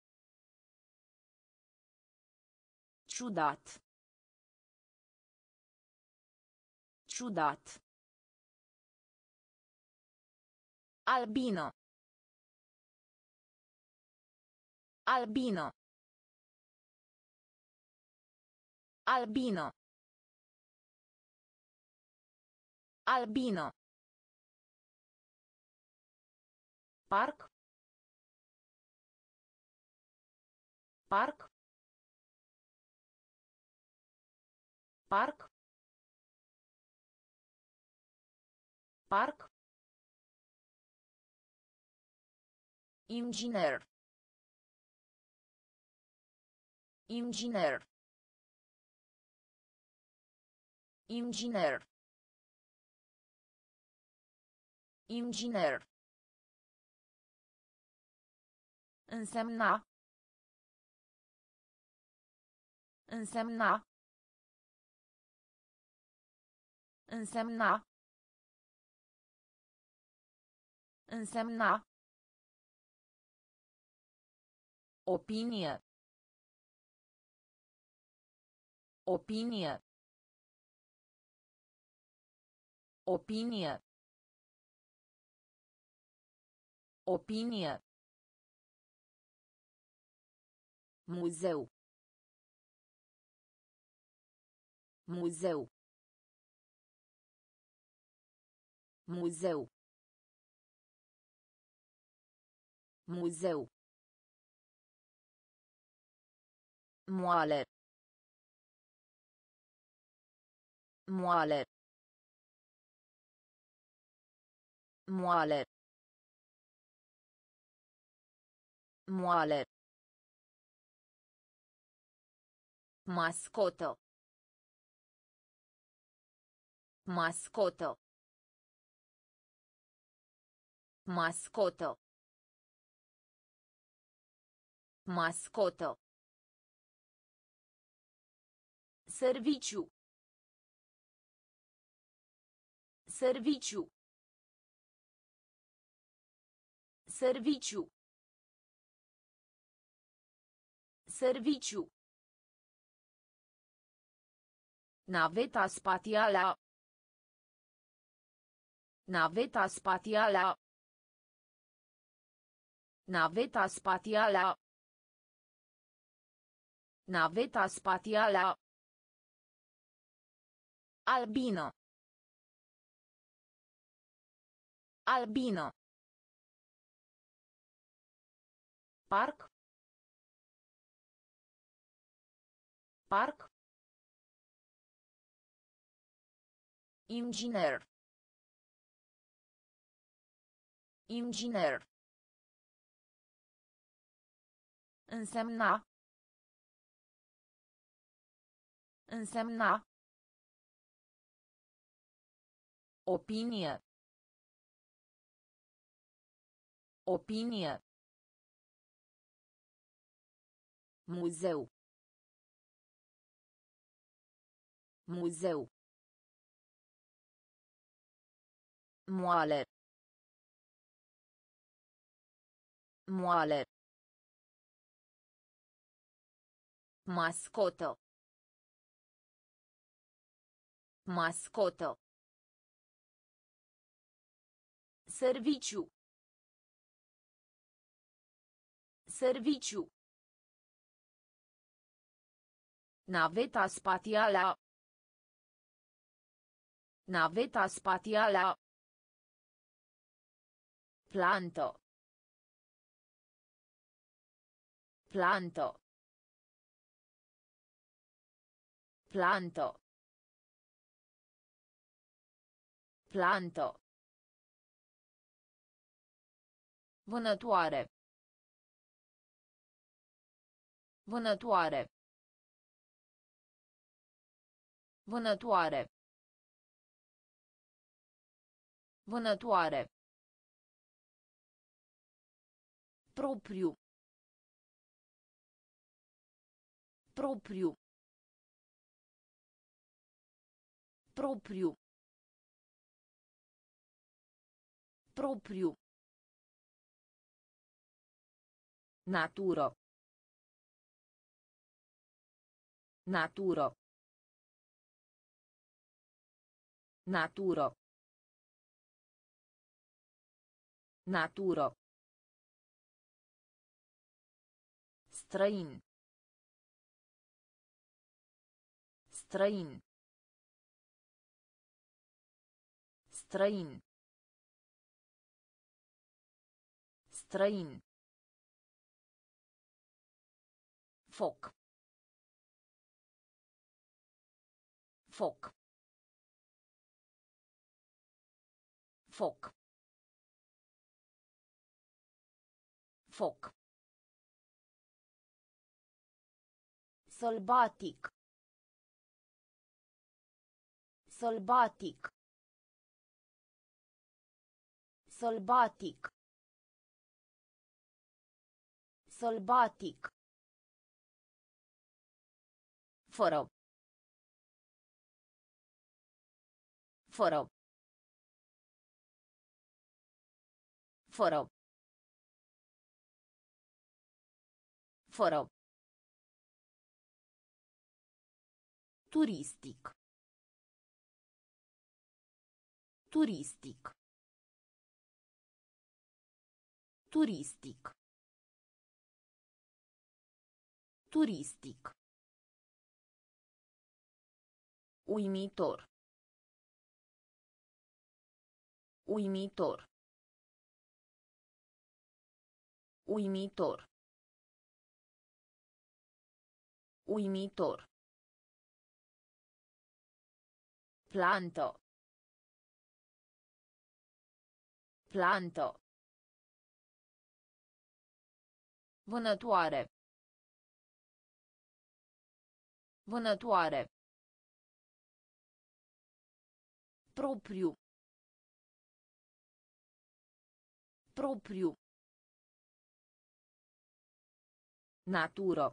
Ciudat. Ciudat. Albino. Albino. Albino. Albino. Parc. Parc. Parc. Parc. Inginer. Inginer. Inginer. Inginer. Însemna. Însemna. Însemna. Însemna. Opinie. Opinie. Opinie. Opinie. Muzeu. Muzeu. Muzeu. Muzeu. Moale. Moale. Moale. Moale. Mascotă. Mascotă. Mascotă. Mascotă. Serviciu. Serviciu. Serviciu. Serviciu. Naveta spațială. Naveta spațială. Naveta spațială. Naveta spațială. Albino. Albino. Parc. Parc. Inginer. Inginer. Însemna. Însemna. Opinie. Opinie. Muzeu. Muzeu. Moale. Moale. Mascotă. Mascotă. Serviciu. Serviciu. Naveta spațială. Naveta spațială. Plantă. Plantă. Plantă. Plantă. Vânătoare. Vânătoare. Vânătoare. Vânătoare. Propriu. Propriu. Propriu. Propriu. Natură. Natură. Natură. Natură. Străin. Străin. Străin. Străin. Foc. Foc. Foc. Foc. Sălbatic. Sălbatic. Sălbatic. Sălbatic. Fără. Fără. Fără. Fără. Turistic. Turistic. Turistic. Turistic. Uimitor. Uimitor. Uimitor. Uimitor. Planto. Planto. Vânătoare. Vânătoare. Propriu. Propriu. Natură.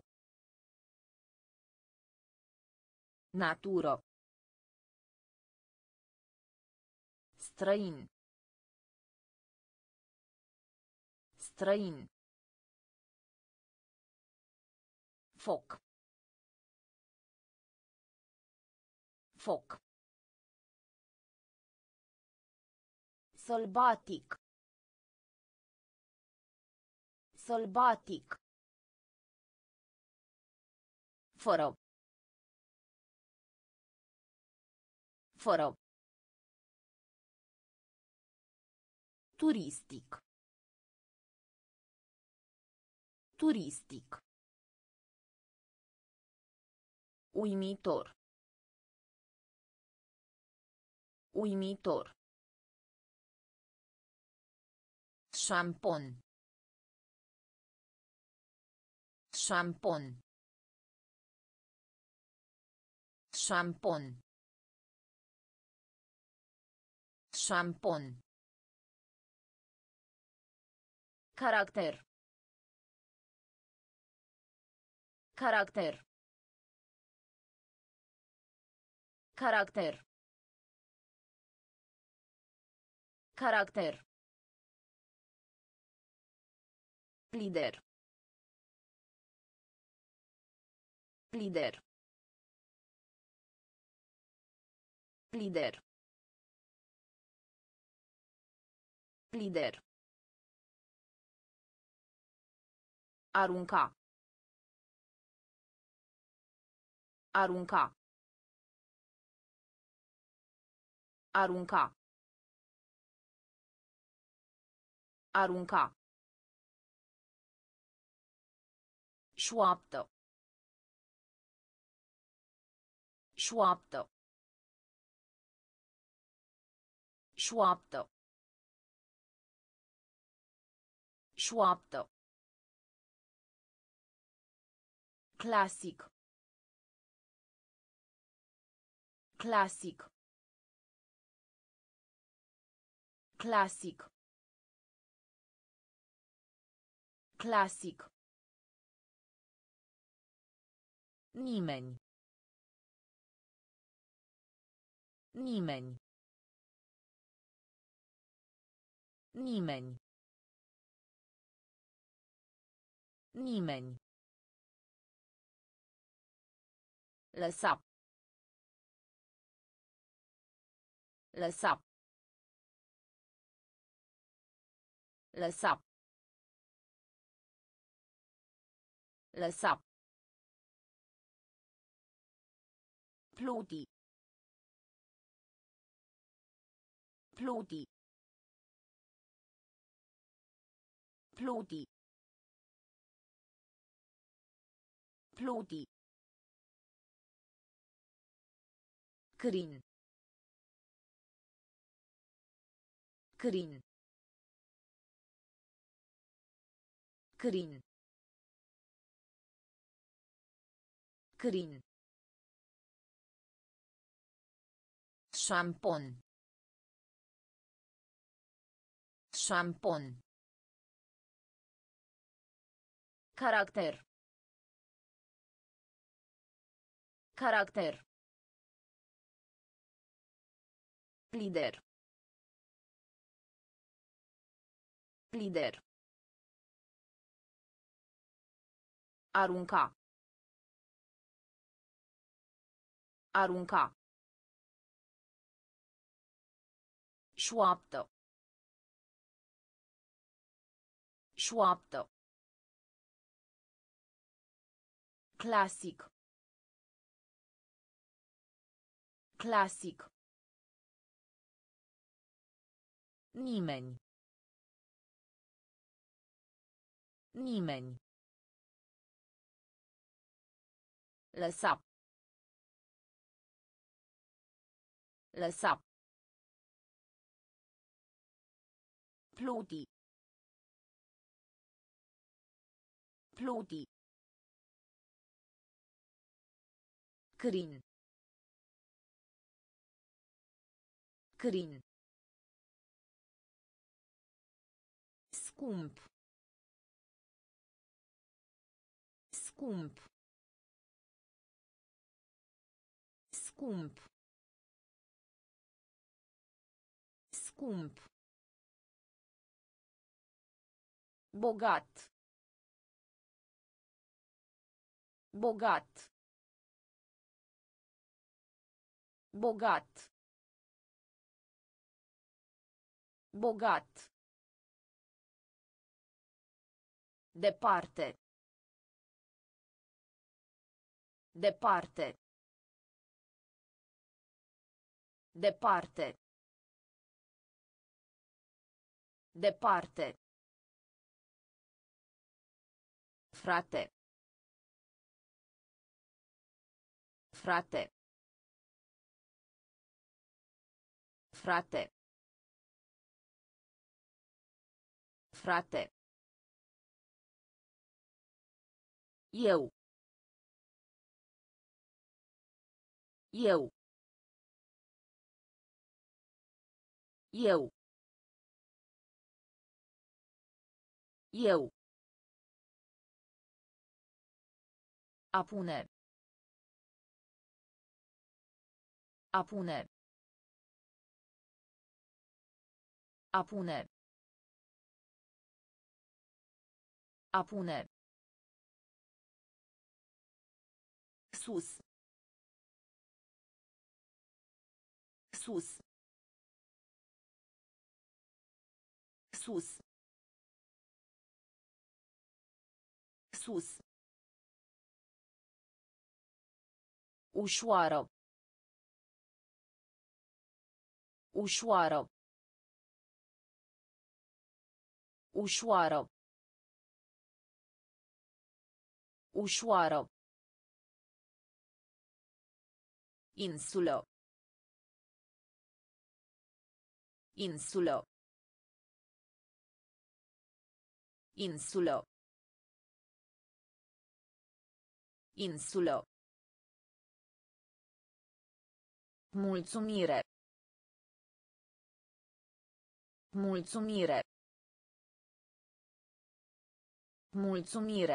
Natură. Străin. Străin. Foc. Foc. Sălbatic. Sălbatic. Fără. Fără. Turistic. Turistic. Uimitor. Uimitor. Șampon. Șampon. Șampon. Șampon. Caracter. Caracter. Caracter. Caracter. Lider. Lider. Lider. Lider. Arunca. Arunca. Arunca. Arunca. Șoaptă. Șoaptă. Șoaptă. Șoaptă. Clasic. Clasic. Clasic. Clasic. Nimeni. Nimeni. Nimeni. Nimeni. Lăsa. Lăsa. Lăsa. Lăsa. Pluti. Pluti. Pluti. Pluti. Crin. Crin. Crin. Crin. Șampon. Șampon. Caracter. Caracter. Lider. Lider. Arunca. Arunca. Șoaptă. Șoaptă. Clasic. Clasic. Nimeni. Nimeni. Lăsa. Lăsa. Pluti. Pluti. Crin. Crin. Scump. Scump. Scump. Scump. Bogat. Bogat. Bogat. Bogat. Departe. Departe. Departe. Departe. Frate. Frate. Frate. Frate. Eu. Eu. Eu. Eu. A pune. A pune. A pune. A pune. Sus. Sus. Sus. Sus. Ușoară. Ușoară. Ușoară. Ușoară. Insulă. Insulă. Insulă. Insulă. Mulțumire. Mulțumire. Mulțumire.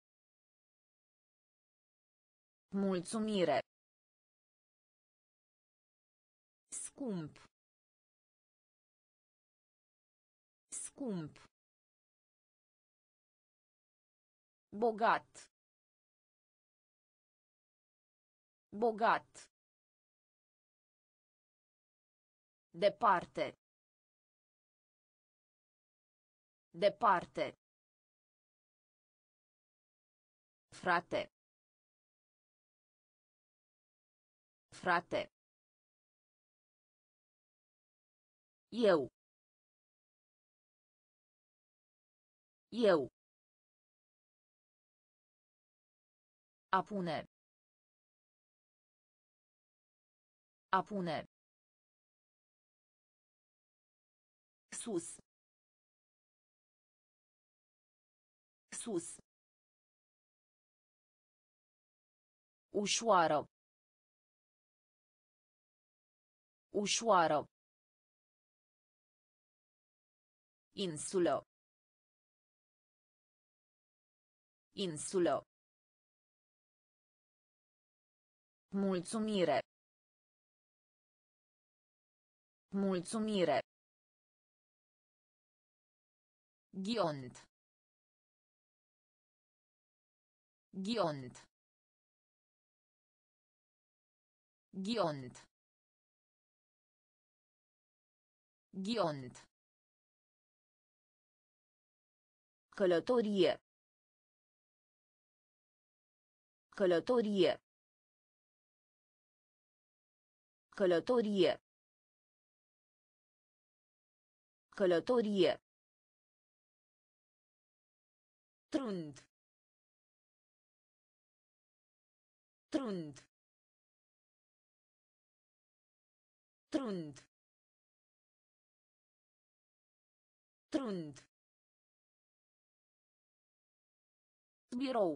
Mulțumire. Scump. Scump. Bogat. Bogat. Departe. Departe. Frate. Frate. Eu. Eu. A pune. A pune. Sus. Sus. Ușoară. Ușoară. Insulă. Insulă. Mulțumire. Mulțumire. Ghiont. Ghiont. Ghiont. Ghiont. Călătorie. Călătorie. Călătorie. Călătorie. Trund. Trund. Trund. Trund. Birou.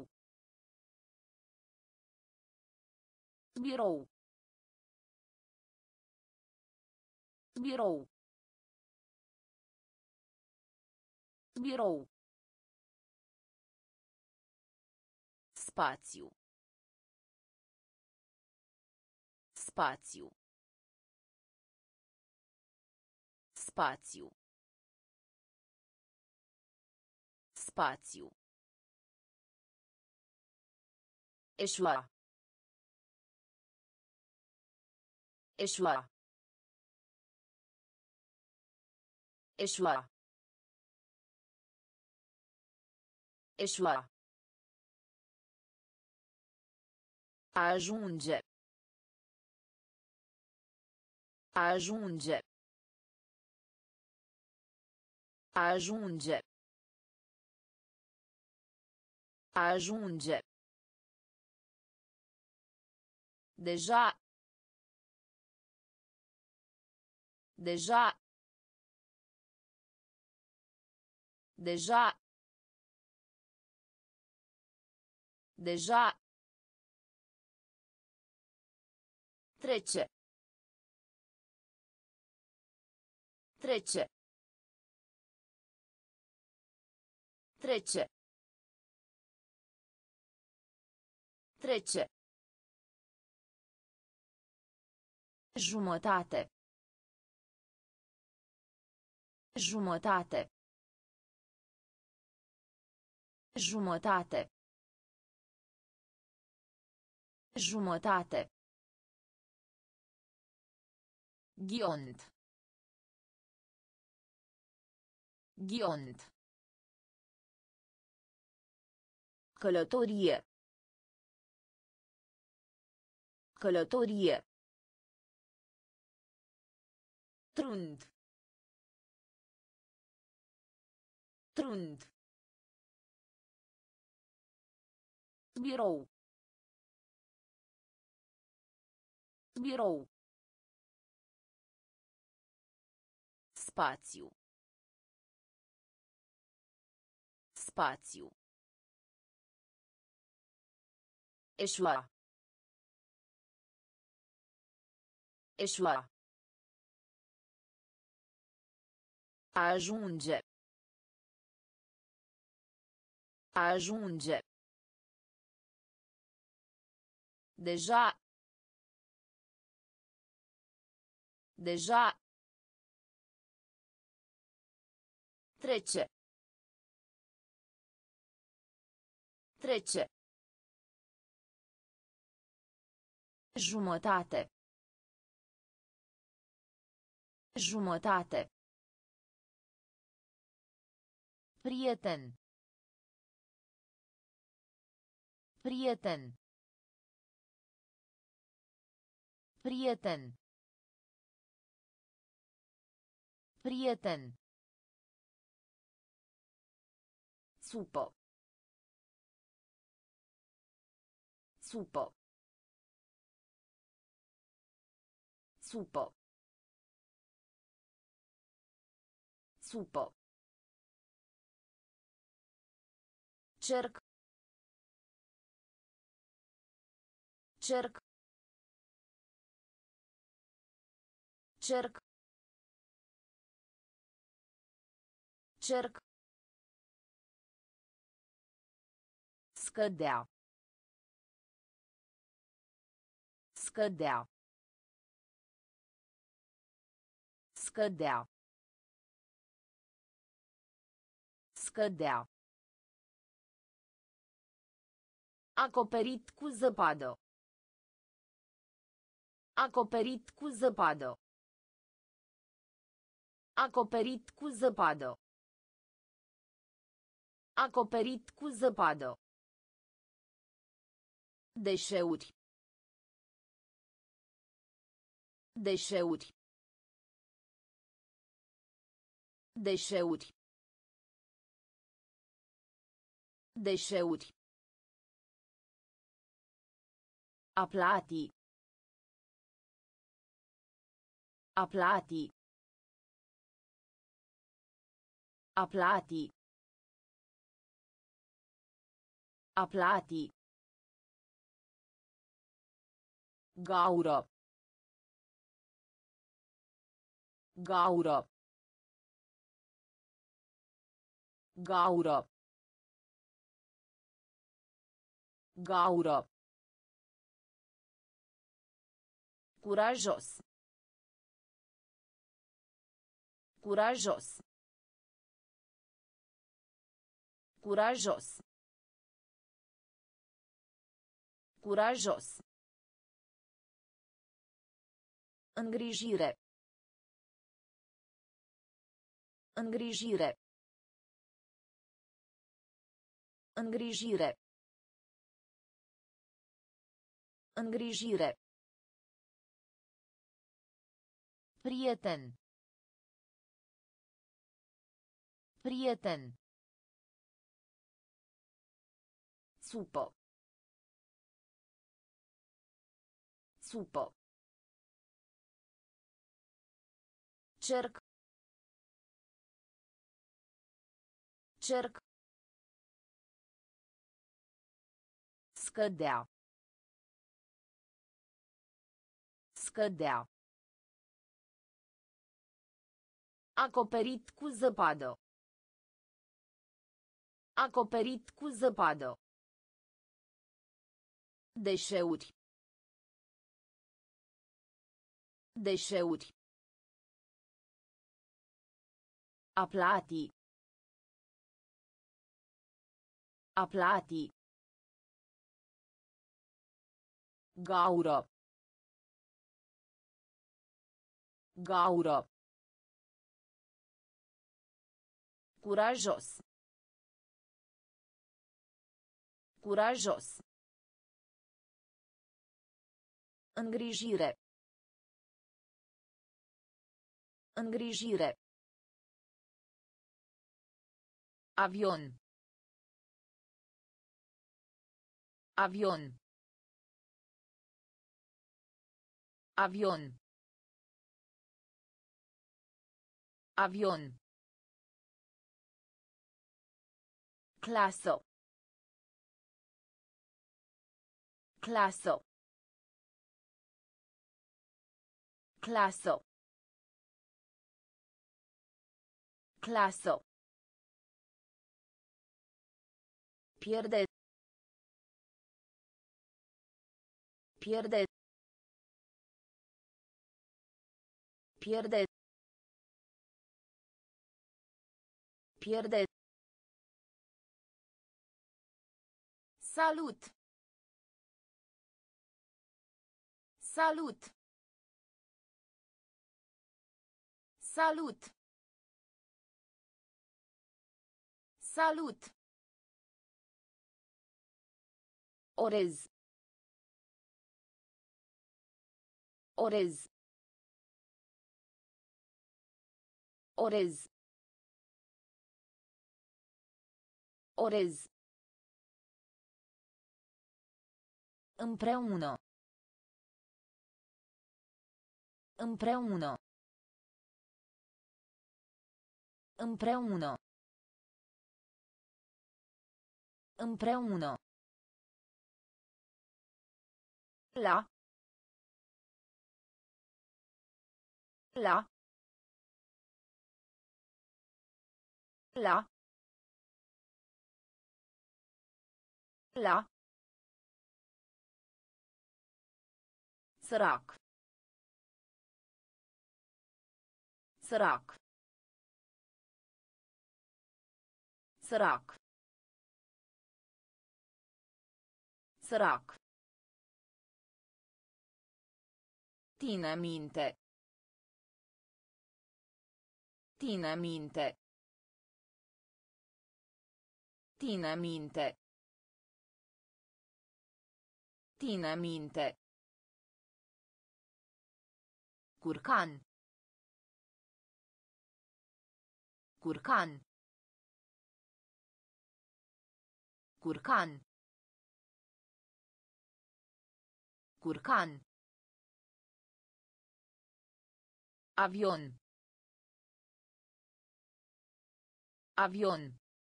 Birou. Birou. Birou. Spațiu. Spațiu. Spațiu. Spațiu. Eșua. Eșua. Eșua. Eșua. Ajunge. Ajunge. Ajunge. Ajunge. Deja. Deja. Deja. Deja. Trece. Trece. Trece. Trece. Jumătate. Jumătate. Jumătate. Jumătate. Ghiont. Ghiont. Călătorie. Călătorie. Trund. Trund. Birou. Birou. Spațiu. Spațiu. Eșua. Eșua. Ajunge. Ajunge. Deja. Deja. Trece. Trece. Jumătate. Jumătate. Prieten. Prieten. Prieten. Prieten. Supă. Supă. Supă. Supă. Cerc. Cerc. Cerc. Cerc. Scădea. Scădea. Scădea. Scădea. Acoperit cu zăpadă. Acoperit cu zăpadă. Acoperit cu zăpadă. Acoperit cu zăpadă. Deșeuri. Deșeuri. Deșeuri. Deșeuri. Aplati. Aplati. Aplati. Aplati. Gaură. Gaură. Gaură. Gaură. Curajos. Curajos. Curajos. Curajos. Îngrijire. Îngrijire. Îngrijire. Îngrijire. Prieten. Prieten. Supă. Supă. Cerc. Cerc. Scădea. Scădea. Acoperit cu zăpadă. Acoperit cu zăpadă. Deșeuri. Deșeuri. Aplati. Aplati. Gaură. Gaură. Curajos. Curajos. Îngrijire. Îngrijire. Avion. Avion. Avion. Avion. Clasă. Clasă. Clasă. Clasă. Pierde. Pierde. Pierde. Pierde. Salut. Salut. Salut. Salut. Orez. Orez. Orez. Orez. Împreună. Împreună. Împreună. Împreună. La. La. La. La. Sărac. Sărac. Sărac. Sărac. Ține minte. Ține minte. Ține minte. Ține minte. Curcan. Curcan. Curcan. Curcan. Avion. Avion.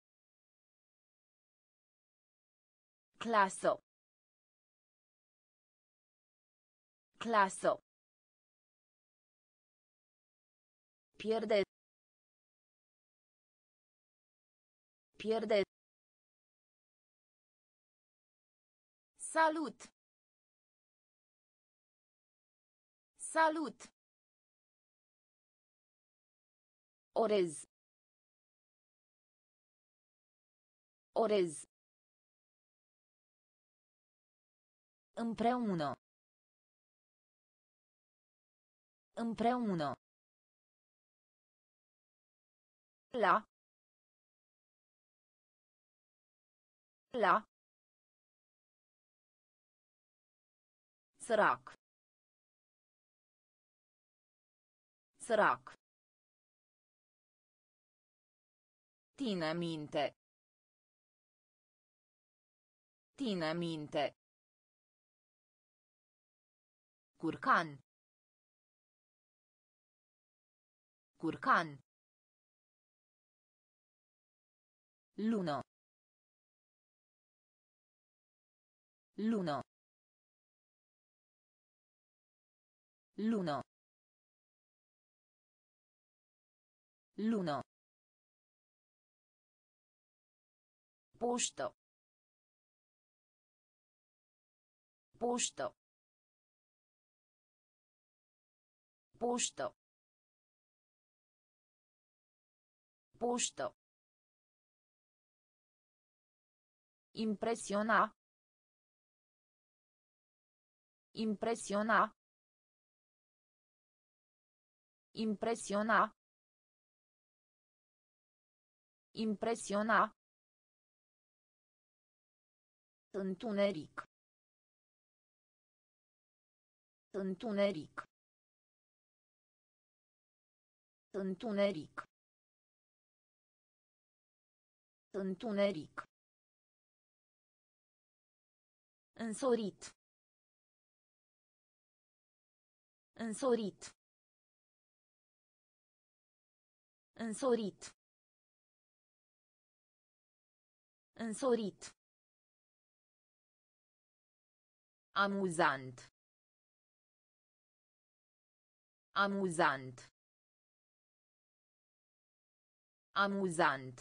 Clasă. Clasă. Pierde. Pierde. Salut. Salut. Orez. Orez. Împreună. Împreună. La. La. Sărac. Sărac. Ține minte. Ține minte. Curcan. Curcan. Lună. Lună. Lună. Lună. Poștă. Poștă. Poștă. Poștă. Impresiona. Impresiona. Impresiona. Impresiona. Întuneric. Întuneric. Întuneric. Întuneric. Însorit. Însorit. Însorit. Însorit. Amuzant. Amuzant. Amuzant.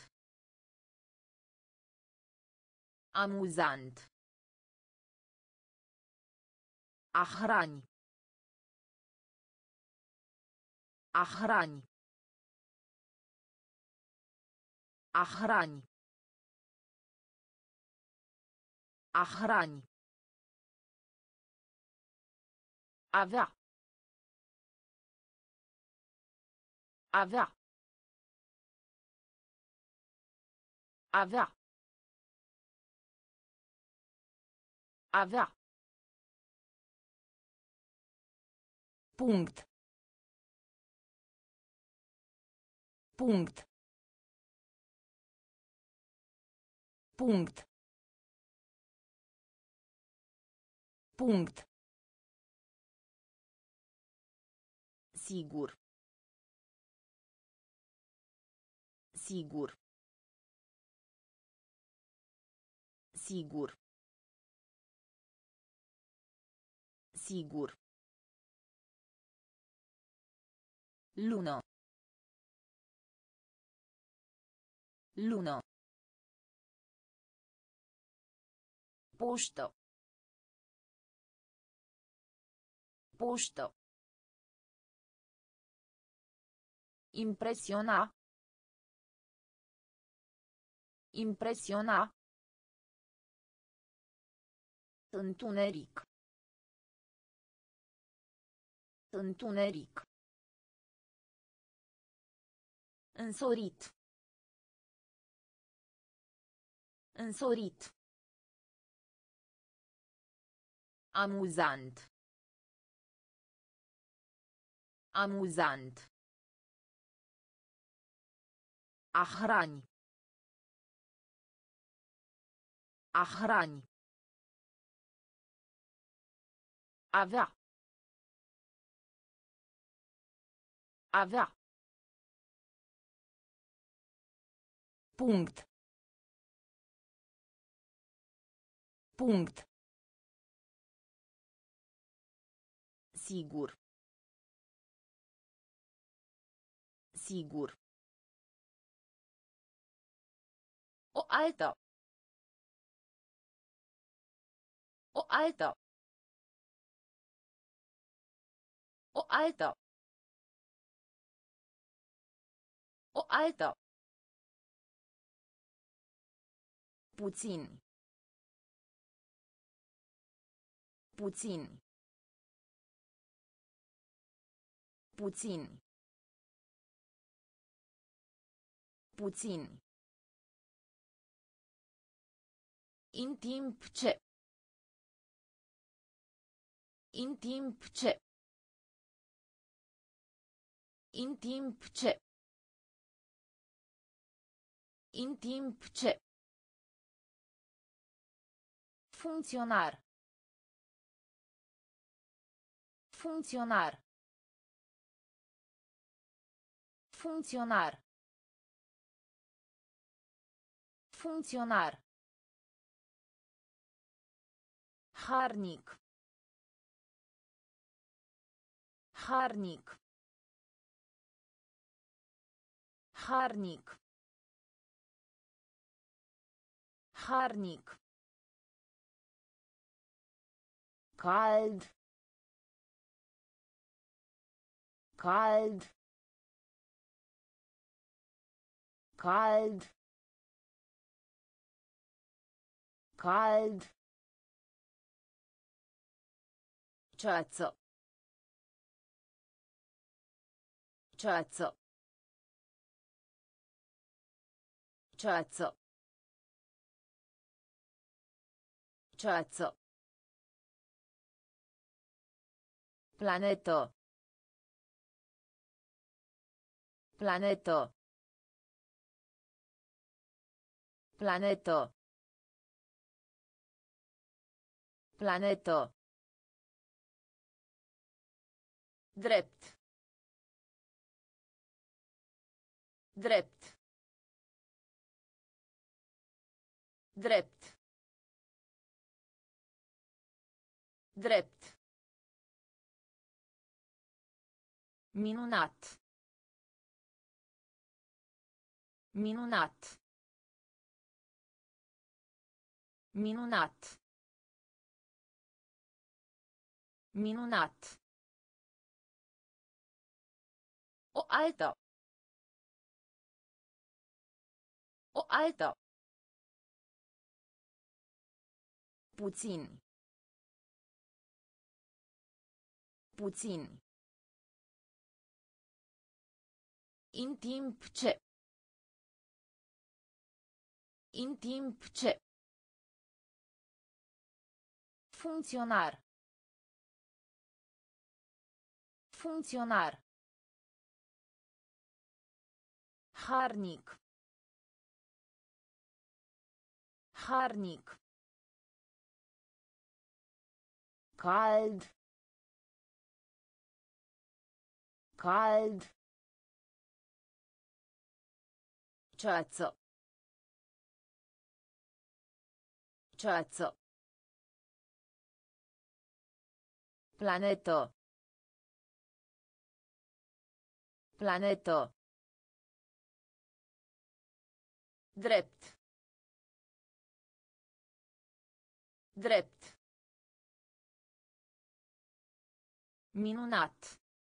Amuzant. A hrani. A hrani. A hrani. A hrani. Avea. Avea. Avea. Avea. Punct. Punct. Punct. Punct. Sigur. Sigur. Sigur. Sigur. Lună. Lună. Poștă. Poștă. Impresiona. Impresiona. Întuneric. Întuneric. Însorit. Însorit. Amuzant. Amuzant. A hrani. A hrani. Avea. Avea. Punct. Punct. Sigur. Sigur. O altă. O altă. O altă. O altă. Puțin. Puțin. Puțin. Puțin. În timp ce. În timp ce. În timp ce. În timp ce. Funcționar. Funcționar. Funcționar. Funcționar. Harnic. Harnic. Harnic. Harnic. Cald. Cald. Cald. Cald. Ceață. Ceață. Ceață. Ceață. Planetă. Planetă. Planetă. Planetă. Drept. Drept. Drept. Drept. Minunat. Minunat. Minunat. Minunat. O altă. O altă. Puțin. Puțin. În timp ce. În timp ce. Funcționar. Funcționar. Harnic. Harnic. Cald. Cald. Ceață. Ceață. Planetă. Planetă. Drept. Drept. Minunat.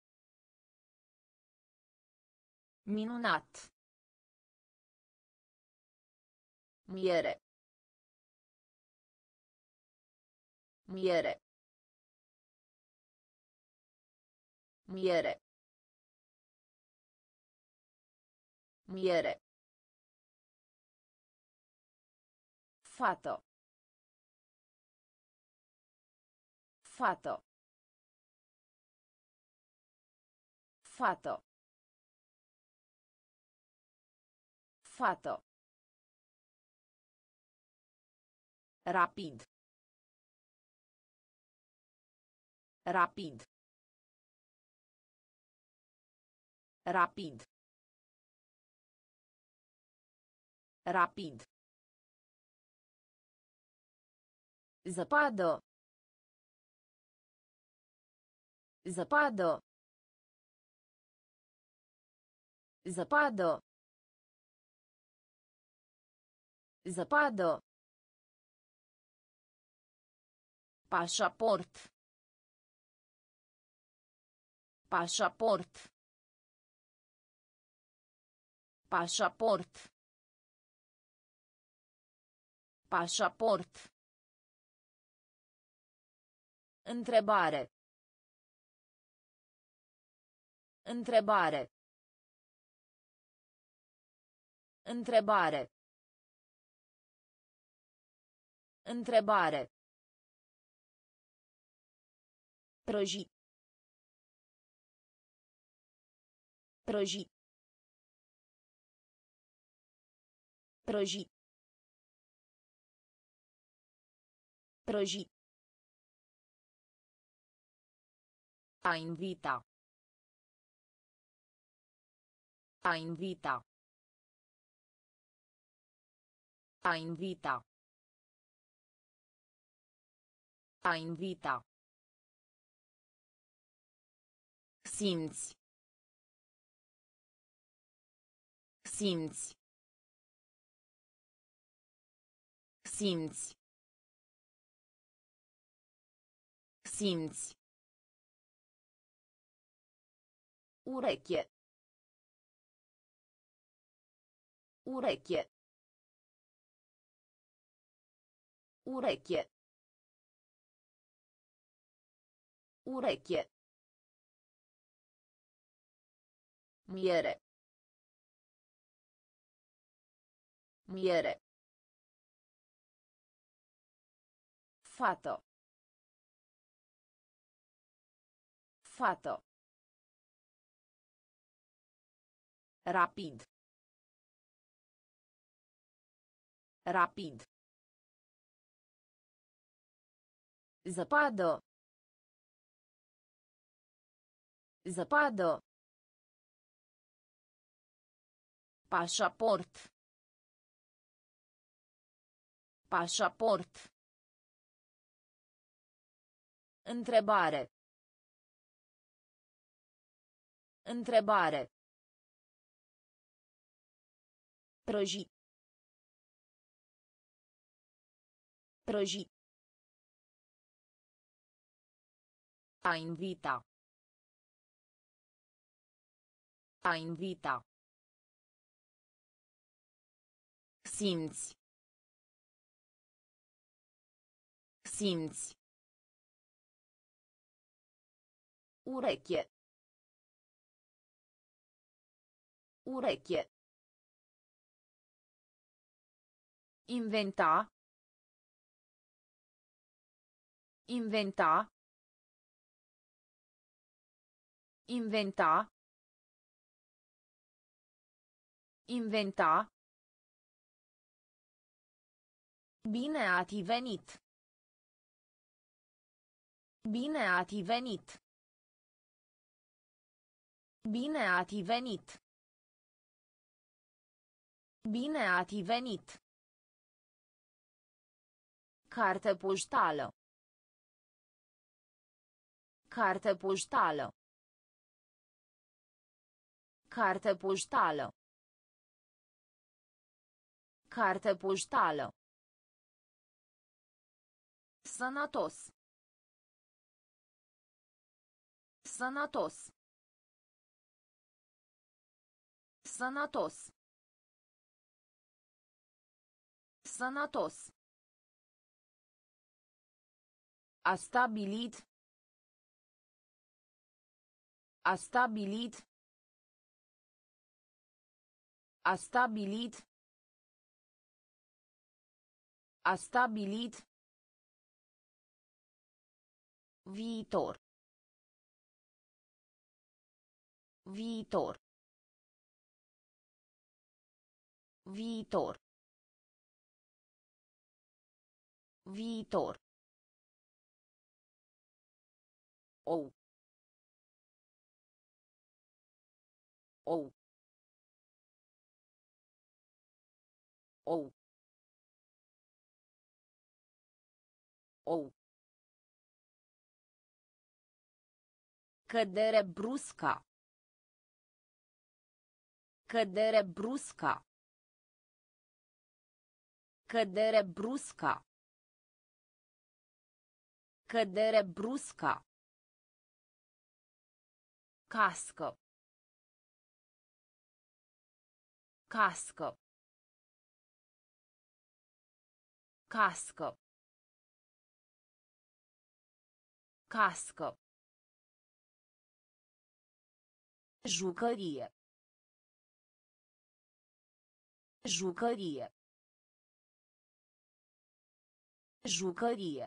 Minunat. Miere. Miere. Miere. Miere. Fato. Fato. Fato. Fato. Rapid. Rapid. Rapid. Rapid. Zăpadă. Zăpadă. Zăpadă. Zăpadă. Pașaport. Pașaport. Pașaport. Pașaport. Întrebare. Întrebare. Întrebare. Întrebare. Prăji. Prăji. Prăji. Prăji. A invita. A invita. A invita. A invita. Simți. Simți. Simți. Simți. Ureche. Ureche. Ureche. Ureche. Miere. Miere. Fato. Fato. Rapid. Rapid. Zăpadă. Zăpadă. Pașaport. Pașaport. Întrebare. Întrebare. Prăji. Prăji. A invita. A invita. Simți. Simți. Ureche. Ureche. Inventa. Inventa. Inventa. Inventa. Bine ați venit. Bine ați venit. Bine ați venit. Bine ați venit. Carte poștală. Carte poștală. Carte poștală. Carte poștală. Sănătos. Sănătos. Sănătos. Sănătos. A stabilit. A stabilit. A stabilit. A stabilit. Viitor. Viitor. Viitor. Viitor. Ou. Ou. Ou. Ou. Cădere brusca. Cădere brusca. Cădere brusca. Cădere brusca. Cască. Cască. Cască. Cască. Jucărie. Jucărie. Jucărie.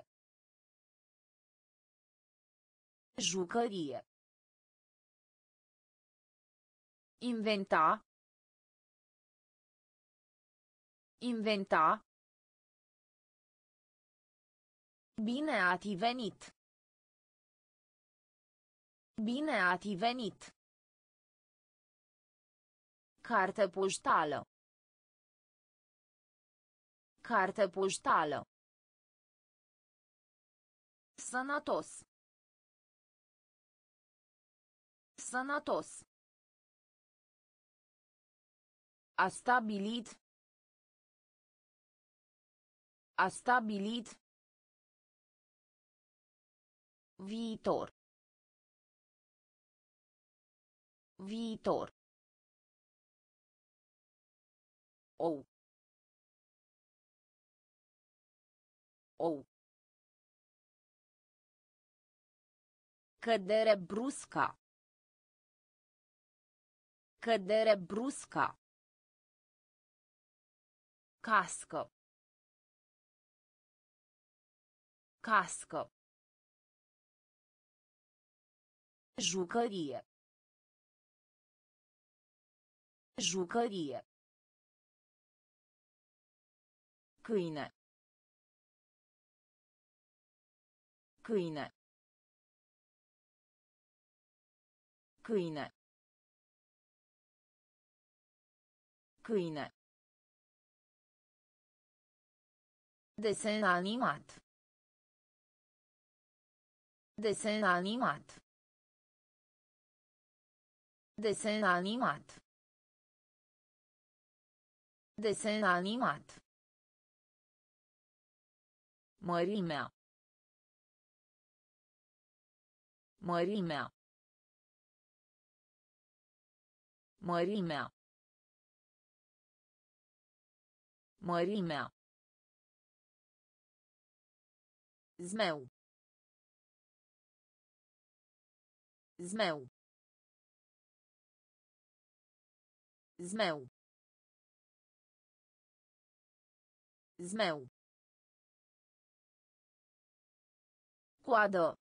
Jucărie. Inventa. Inventa. Bine ați venit. Bine ați venit. Carte poștală. Carte poștală. Sănătos. Sănătos. A stabilit. A stabilit. Viitor. Viitor. Ou. Ou. Cădere brusca. Cădere brusca. Cască. Cască. Jucărie. Jucărie. Câine. Câine. Câine. Câine. Desen animat. Desen animat. Desen animat. Desen animat. Mărimea. Mărimea. Mărimea. Mărimea. Zmeu. Zmeu. Zmeu. Zmeu. Coadă.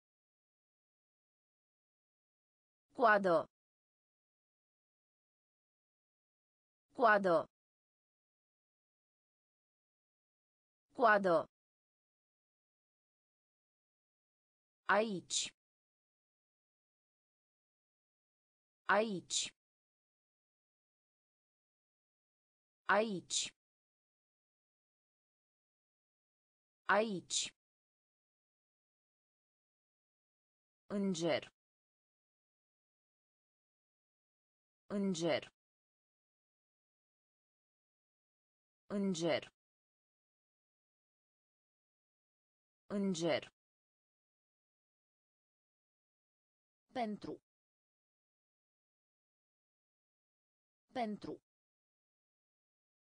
Coadă. Coadă. Coadă. Aici. Aici. Aici. Aici. Înger. Înger. Înger. Înger. Pentru. Pentru.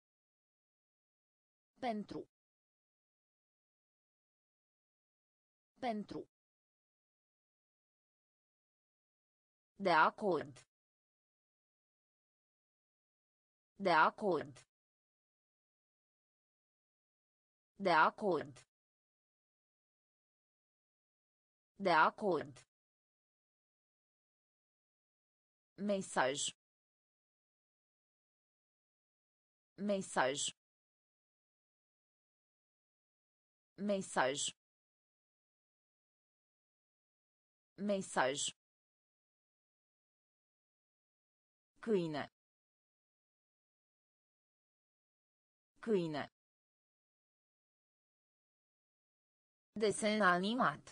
Pentru. Pentru. De acord. De acord. De acord. De acord. Mesaj. Mesaj. Mesaj. Mesaj. Câine. Câine. Desen animat.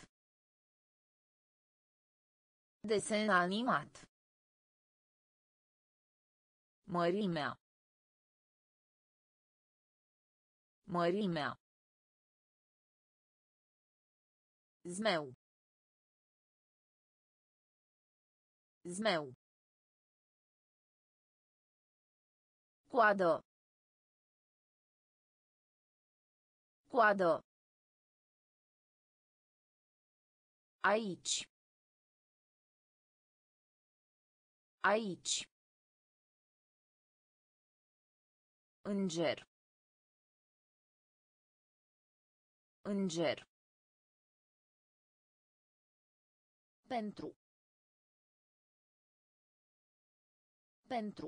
Desen animat. Mărimea. Mărimea. Zmeu. Zmeu. Coadă. Coadă. Aici. Aici. Înger. Înger. Pentru. Pentru.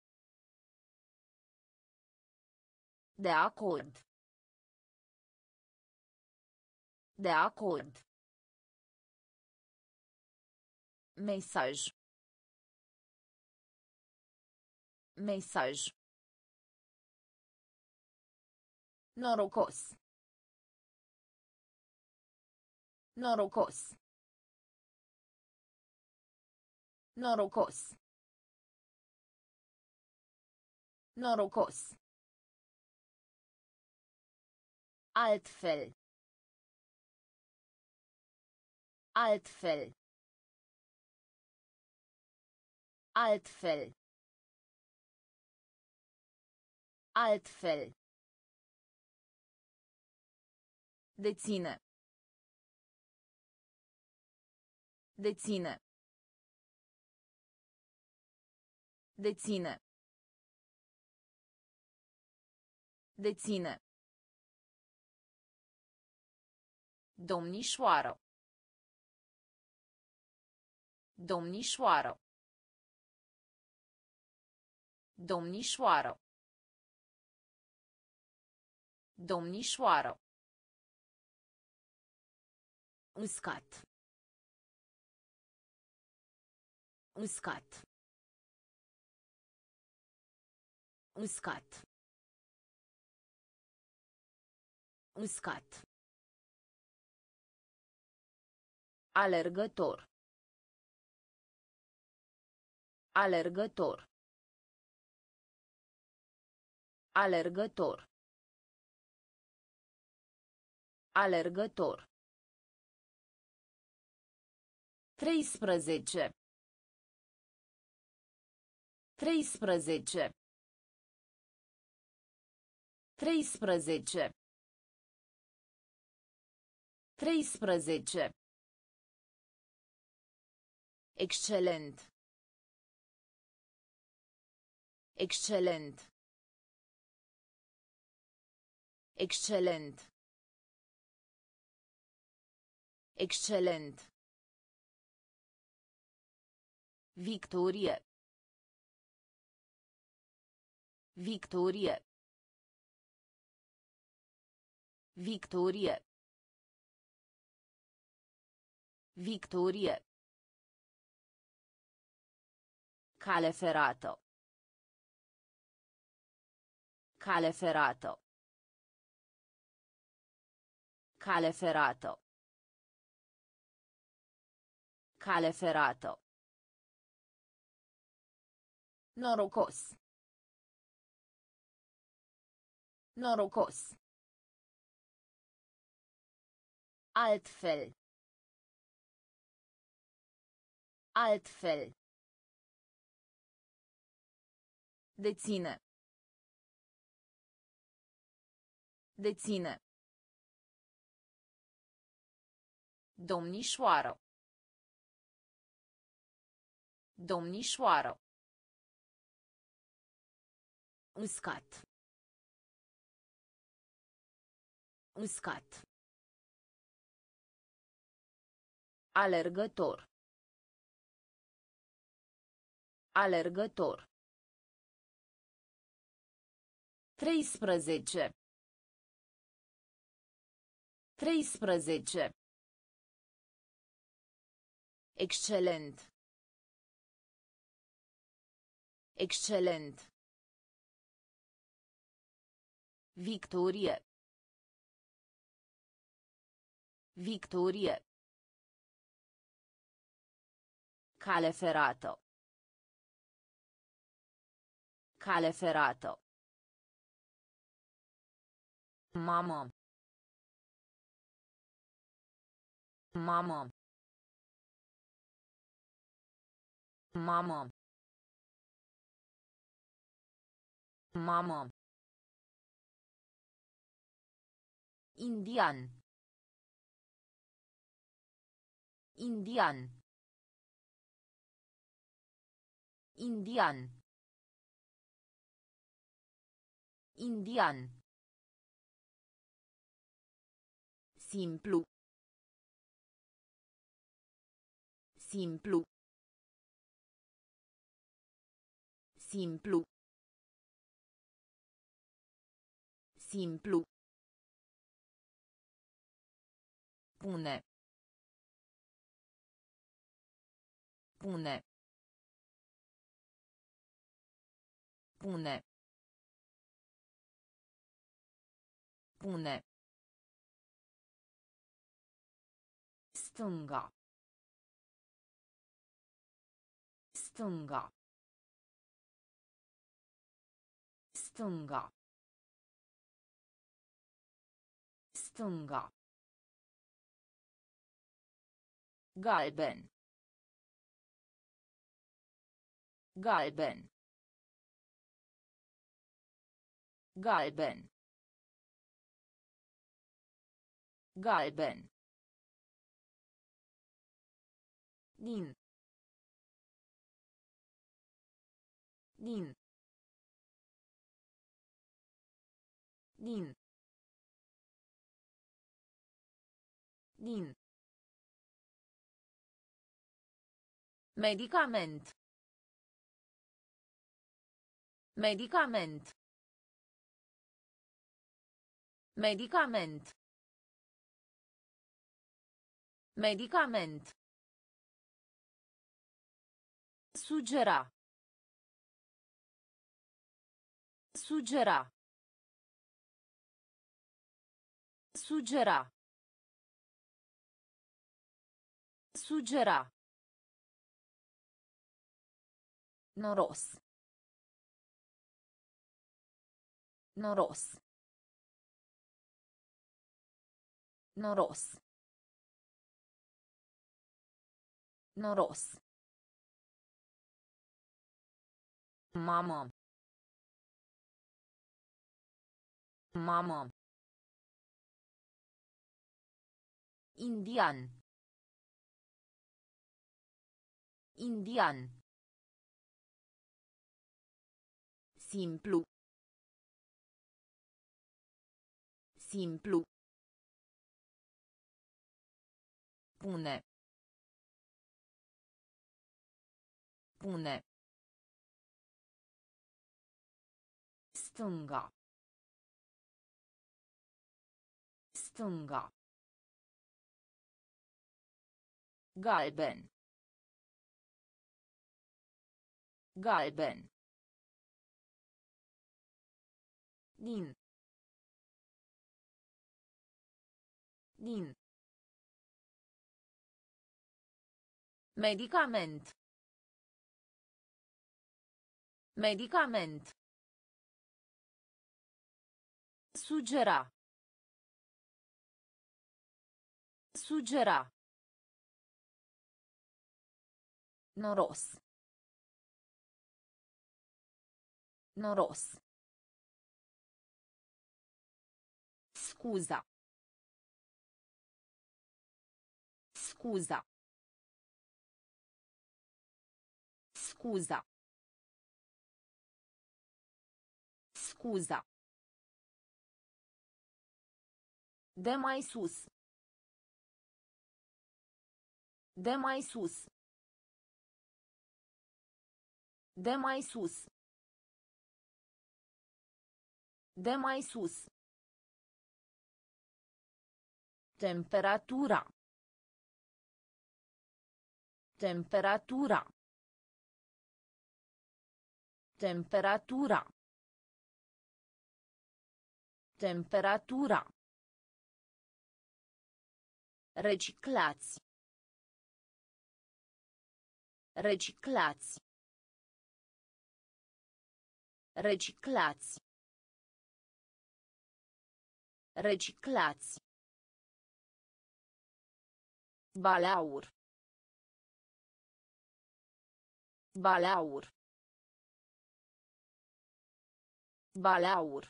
De acord. De acord. Mesaj. Mesaj. Norocos. Norocos. Norocos. Norocos. Altfel. Altfel. Altfel. Altfel. Deține. Deține. Deține. Deține. Domnișoară. Domnișoară. Domnișoară. Domnișoară. Uscat. Uscat. Uscat. Uscat. Alergător. Alergător. Alergător. Alergător. Treisprezece. Treisprezece. Treisprezece. Treisprezece. Excelent. Excelent. Excelent. Excelent. Victorie. Victorie. Victorie. Victorie. Cale ferată. Cale ferată. Cale ferată. Cale ferată. Norocos. Norocos. Altfel. Altfel. Deține. Deține. Domnișoară. Domnișoară. Uscat. Uscat. Alergător. Alergător. Treisprezece. Treisprezece. Excelent. Excelent. Victorie. Victorie. Cale ferată. Cale ferată. Mamă. Mamă. Mamă. Mamă. Indian. Indian. Indian. Indian. Simplu. Simplu. Simplu. Simplu. Pune. Pune. Pune. Pune. Stânga. Stânga. Stânga. Stânga. Galben. Galben. Galben. Galben. Din. Din. Din. Din. Medicament. Medicament. Medicament. Medicament. Sugera. Sugera. Sugera. Sugera. Noros. Noros. Noros. Noros. Mamă. Mamă. Indian. Indian. Simplu. Simplu. Pune. Pune. Stânga. Stânga. Galben. Galben. Din. Din. Medicament. Medicament. Sugera. Sugera. Noros. Noros. Scuza. Scuza. Scuza. Scuza. De mai sus. De mai sus. De mai sus. De mai sus. Temperatura. Temperatura. Temperatura. Temperatura. Reciclați. Reciclați. Reciclați. Reciclați. Balaur. Balaur. Balaur.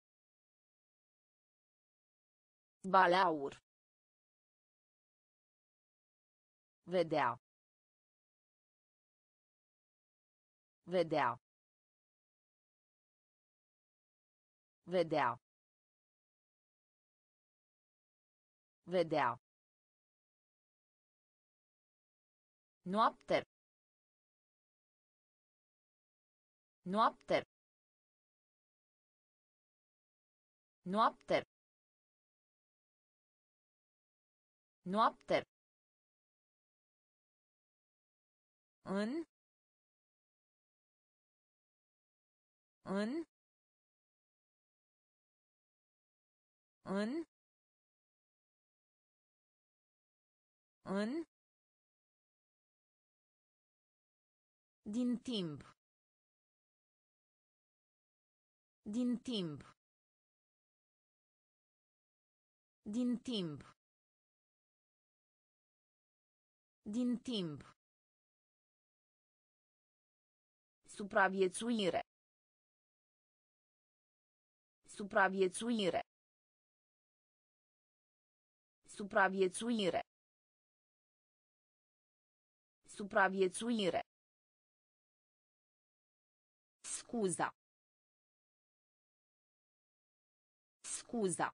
Balaur. Vedea. Vedea. Vedea. Vedea. Noapte. Noapte. Noapte. Noapte. În. În. În. În. Din timp. Din timp. Din timp. Din timp. Supraviețuire. Supraviețuire. Supraviețuire. Supraviețuire. Scuza. Scuza.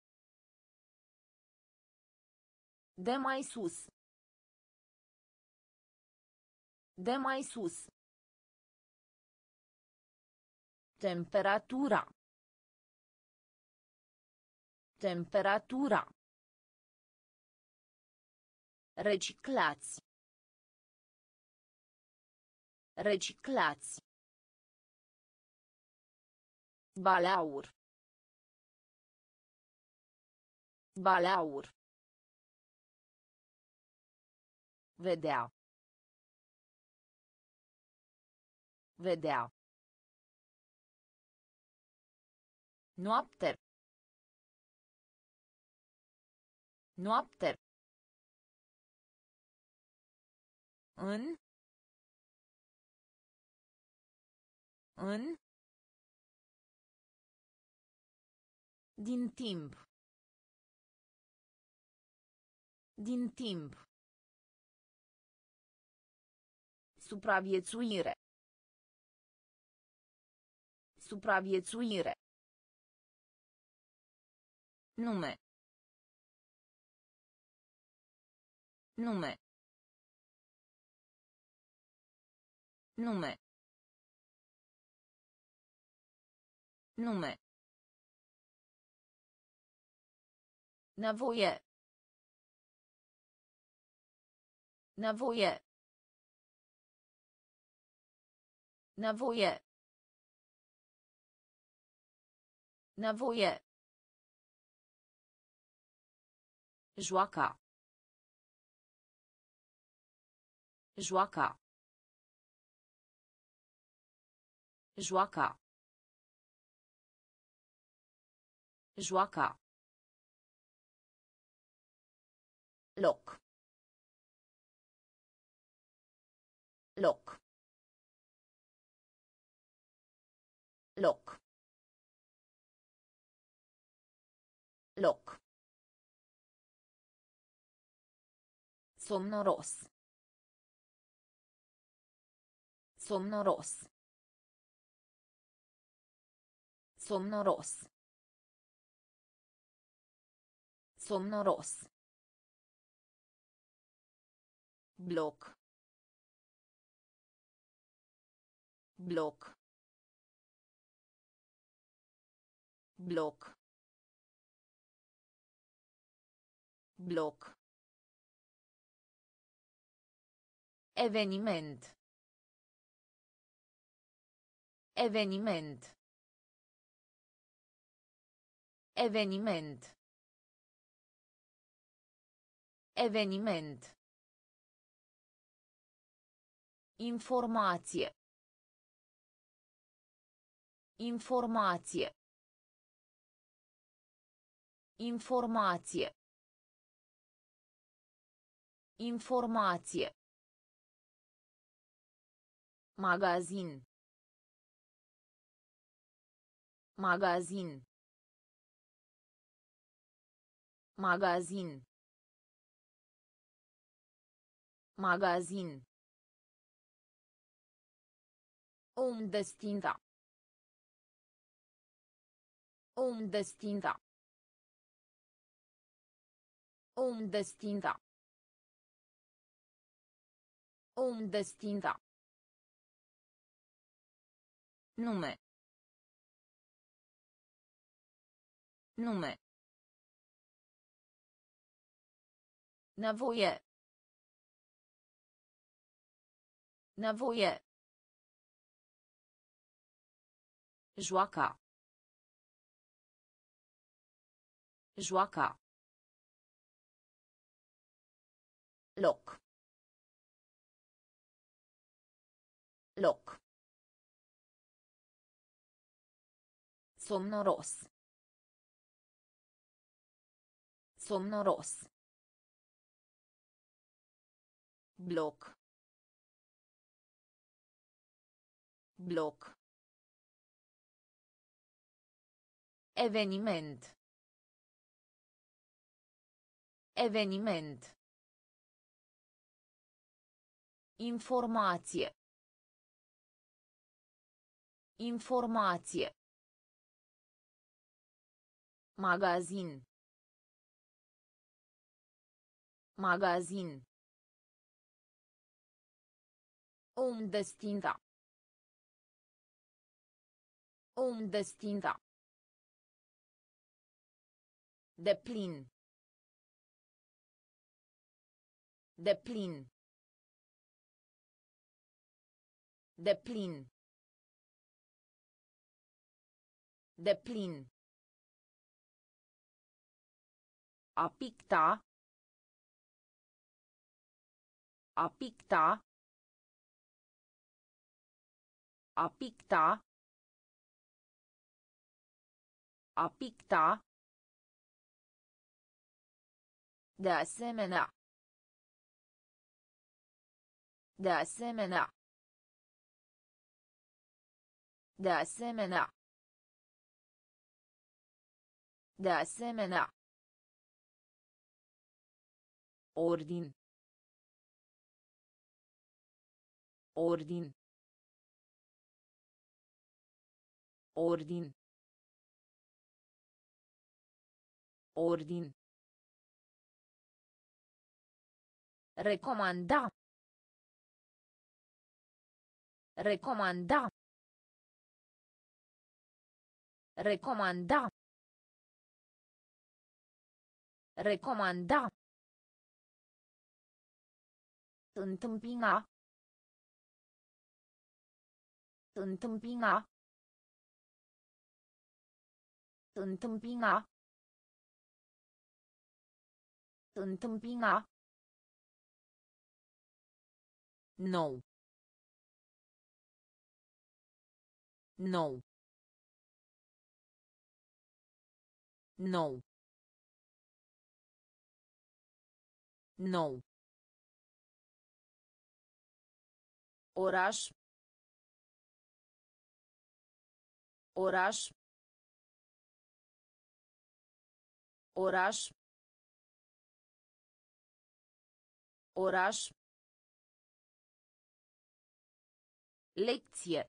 De mai sus. De mai sus. Temperatura. Temperatura. Reciclați. Reciclați. Balaur. Balaur. Vedea. Vedea. Noapte. Noapte. În. În. Din timp. Din timp. Supraviețuire. Supraviețuire. Nume. Nume. Nume. Nume. Nevoie. Nevoie. Nevoie. Nevoie. Joaca. Joaca. Joaca. Joaca. Loc. Loc. Loc. Loc. Somnoros. Somnoros. Somnoros. Somnoros. Bloc. Bloc. Bloc. Bloc. Eveniment. Eveniment. Eveniment. Eveniment. Informație. Informație. Informație. Informație. Magazin. Magazin. Magazin. Magazin. Om destinda. Om destinda. Om destinda. Om destinda. Nume. Nume. Nevoie. Nevoie. Joaca. Joaca. Loc. Loc. Somnoros. Somnoros. Bloc. Bloc. Eveniment. Eveniment. Informație. Informație. Magazin. Magazin. Om destinda. Om destinda. Deplin. Deplin. Deplin. Deplin. A picta. A picta. A picta. A picta. De asemenea. De asemenea. De asemenea. De asemenea. Ordin. Ordin. Ordin. Ordin. Recomanda. Recomanda. Recomanda. Recomanda. Întâmpina. Întâmpina. Întâmpina. Întâmpina. Nou. Nou. Nou. Nou. Oraș. Oraș. Oraș. Oraș. Lecție.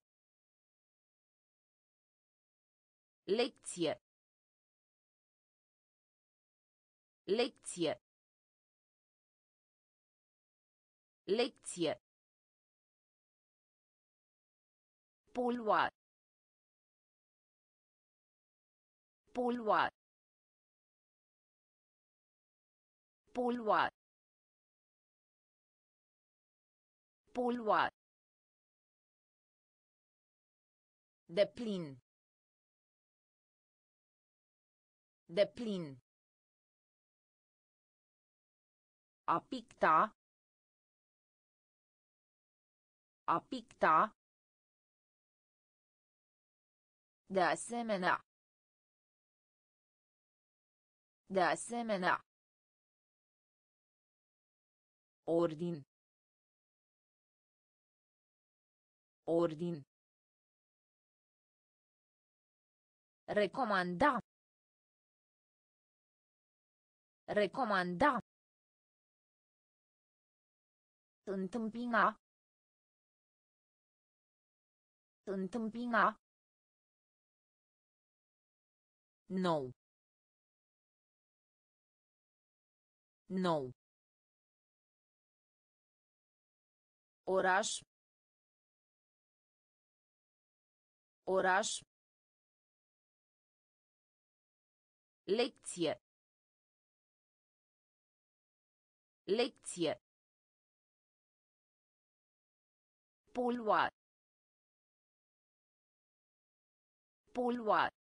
Lecție. Lecție. Lecție. Polua. Polua. Polua. Polua. Deplin. Deplin. A picta. A picta. De asemenea. De asemenea. Ordin. Ordin. Recomanda. Recomanda. Întâmpina. Întâmpina. Nou. Nou. Oraș. Oraș. Lecție. Lecție. Polua. Polua.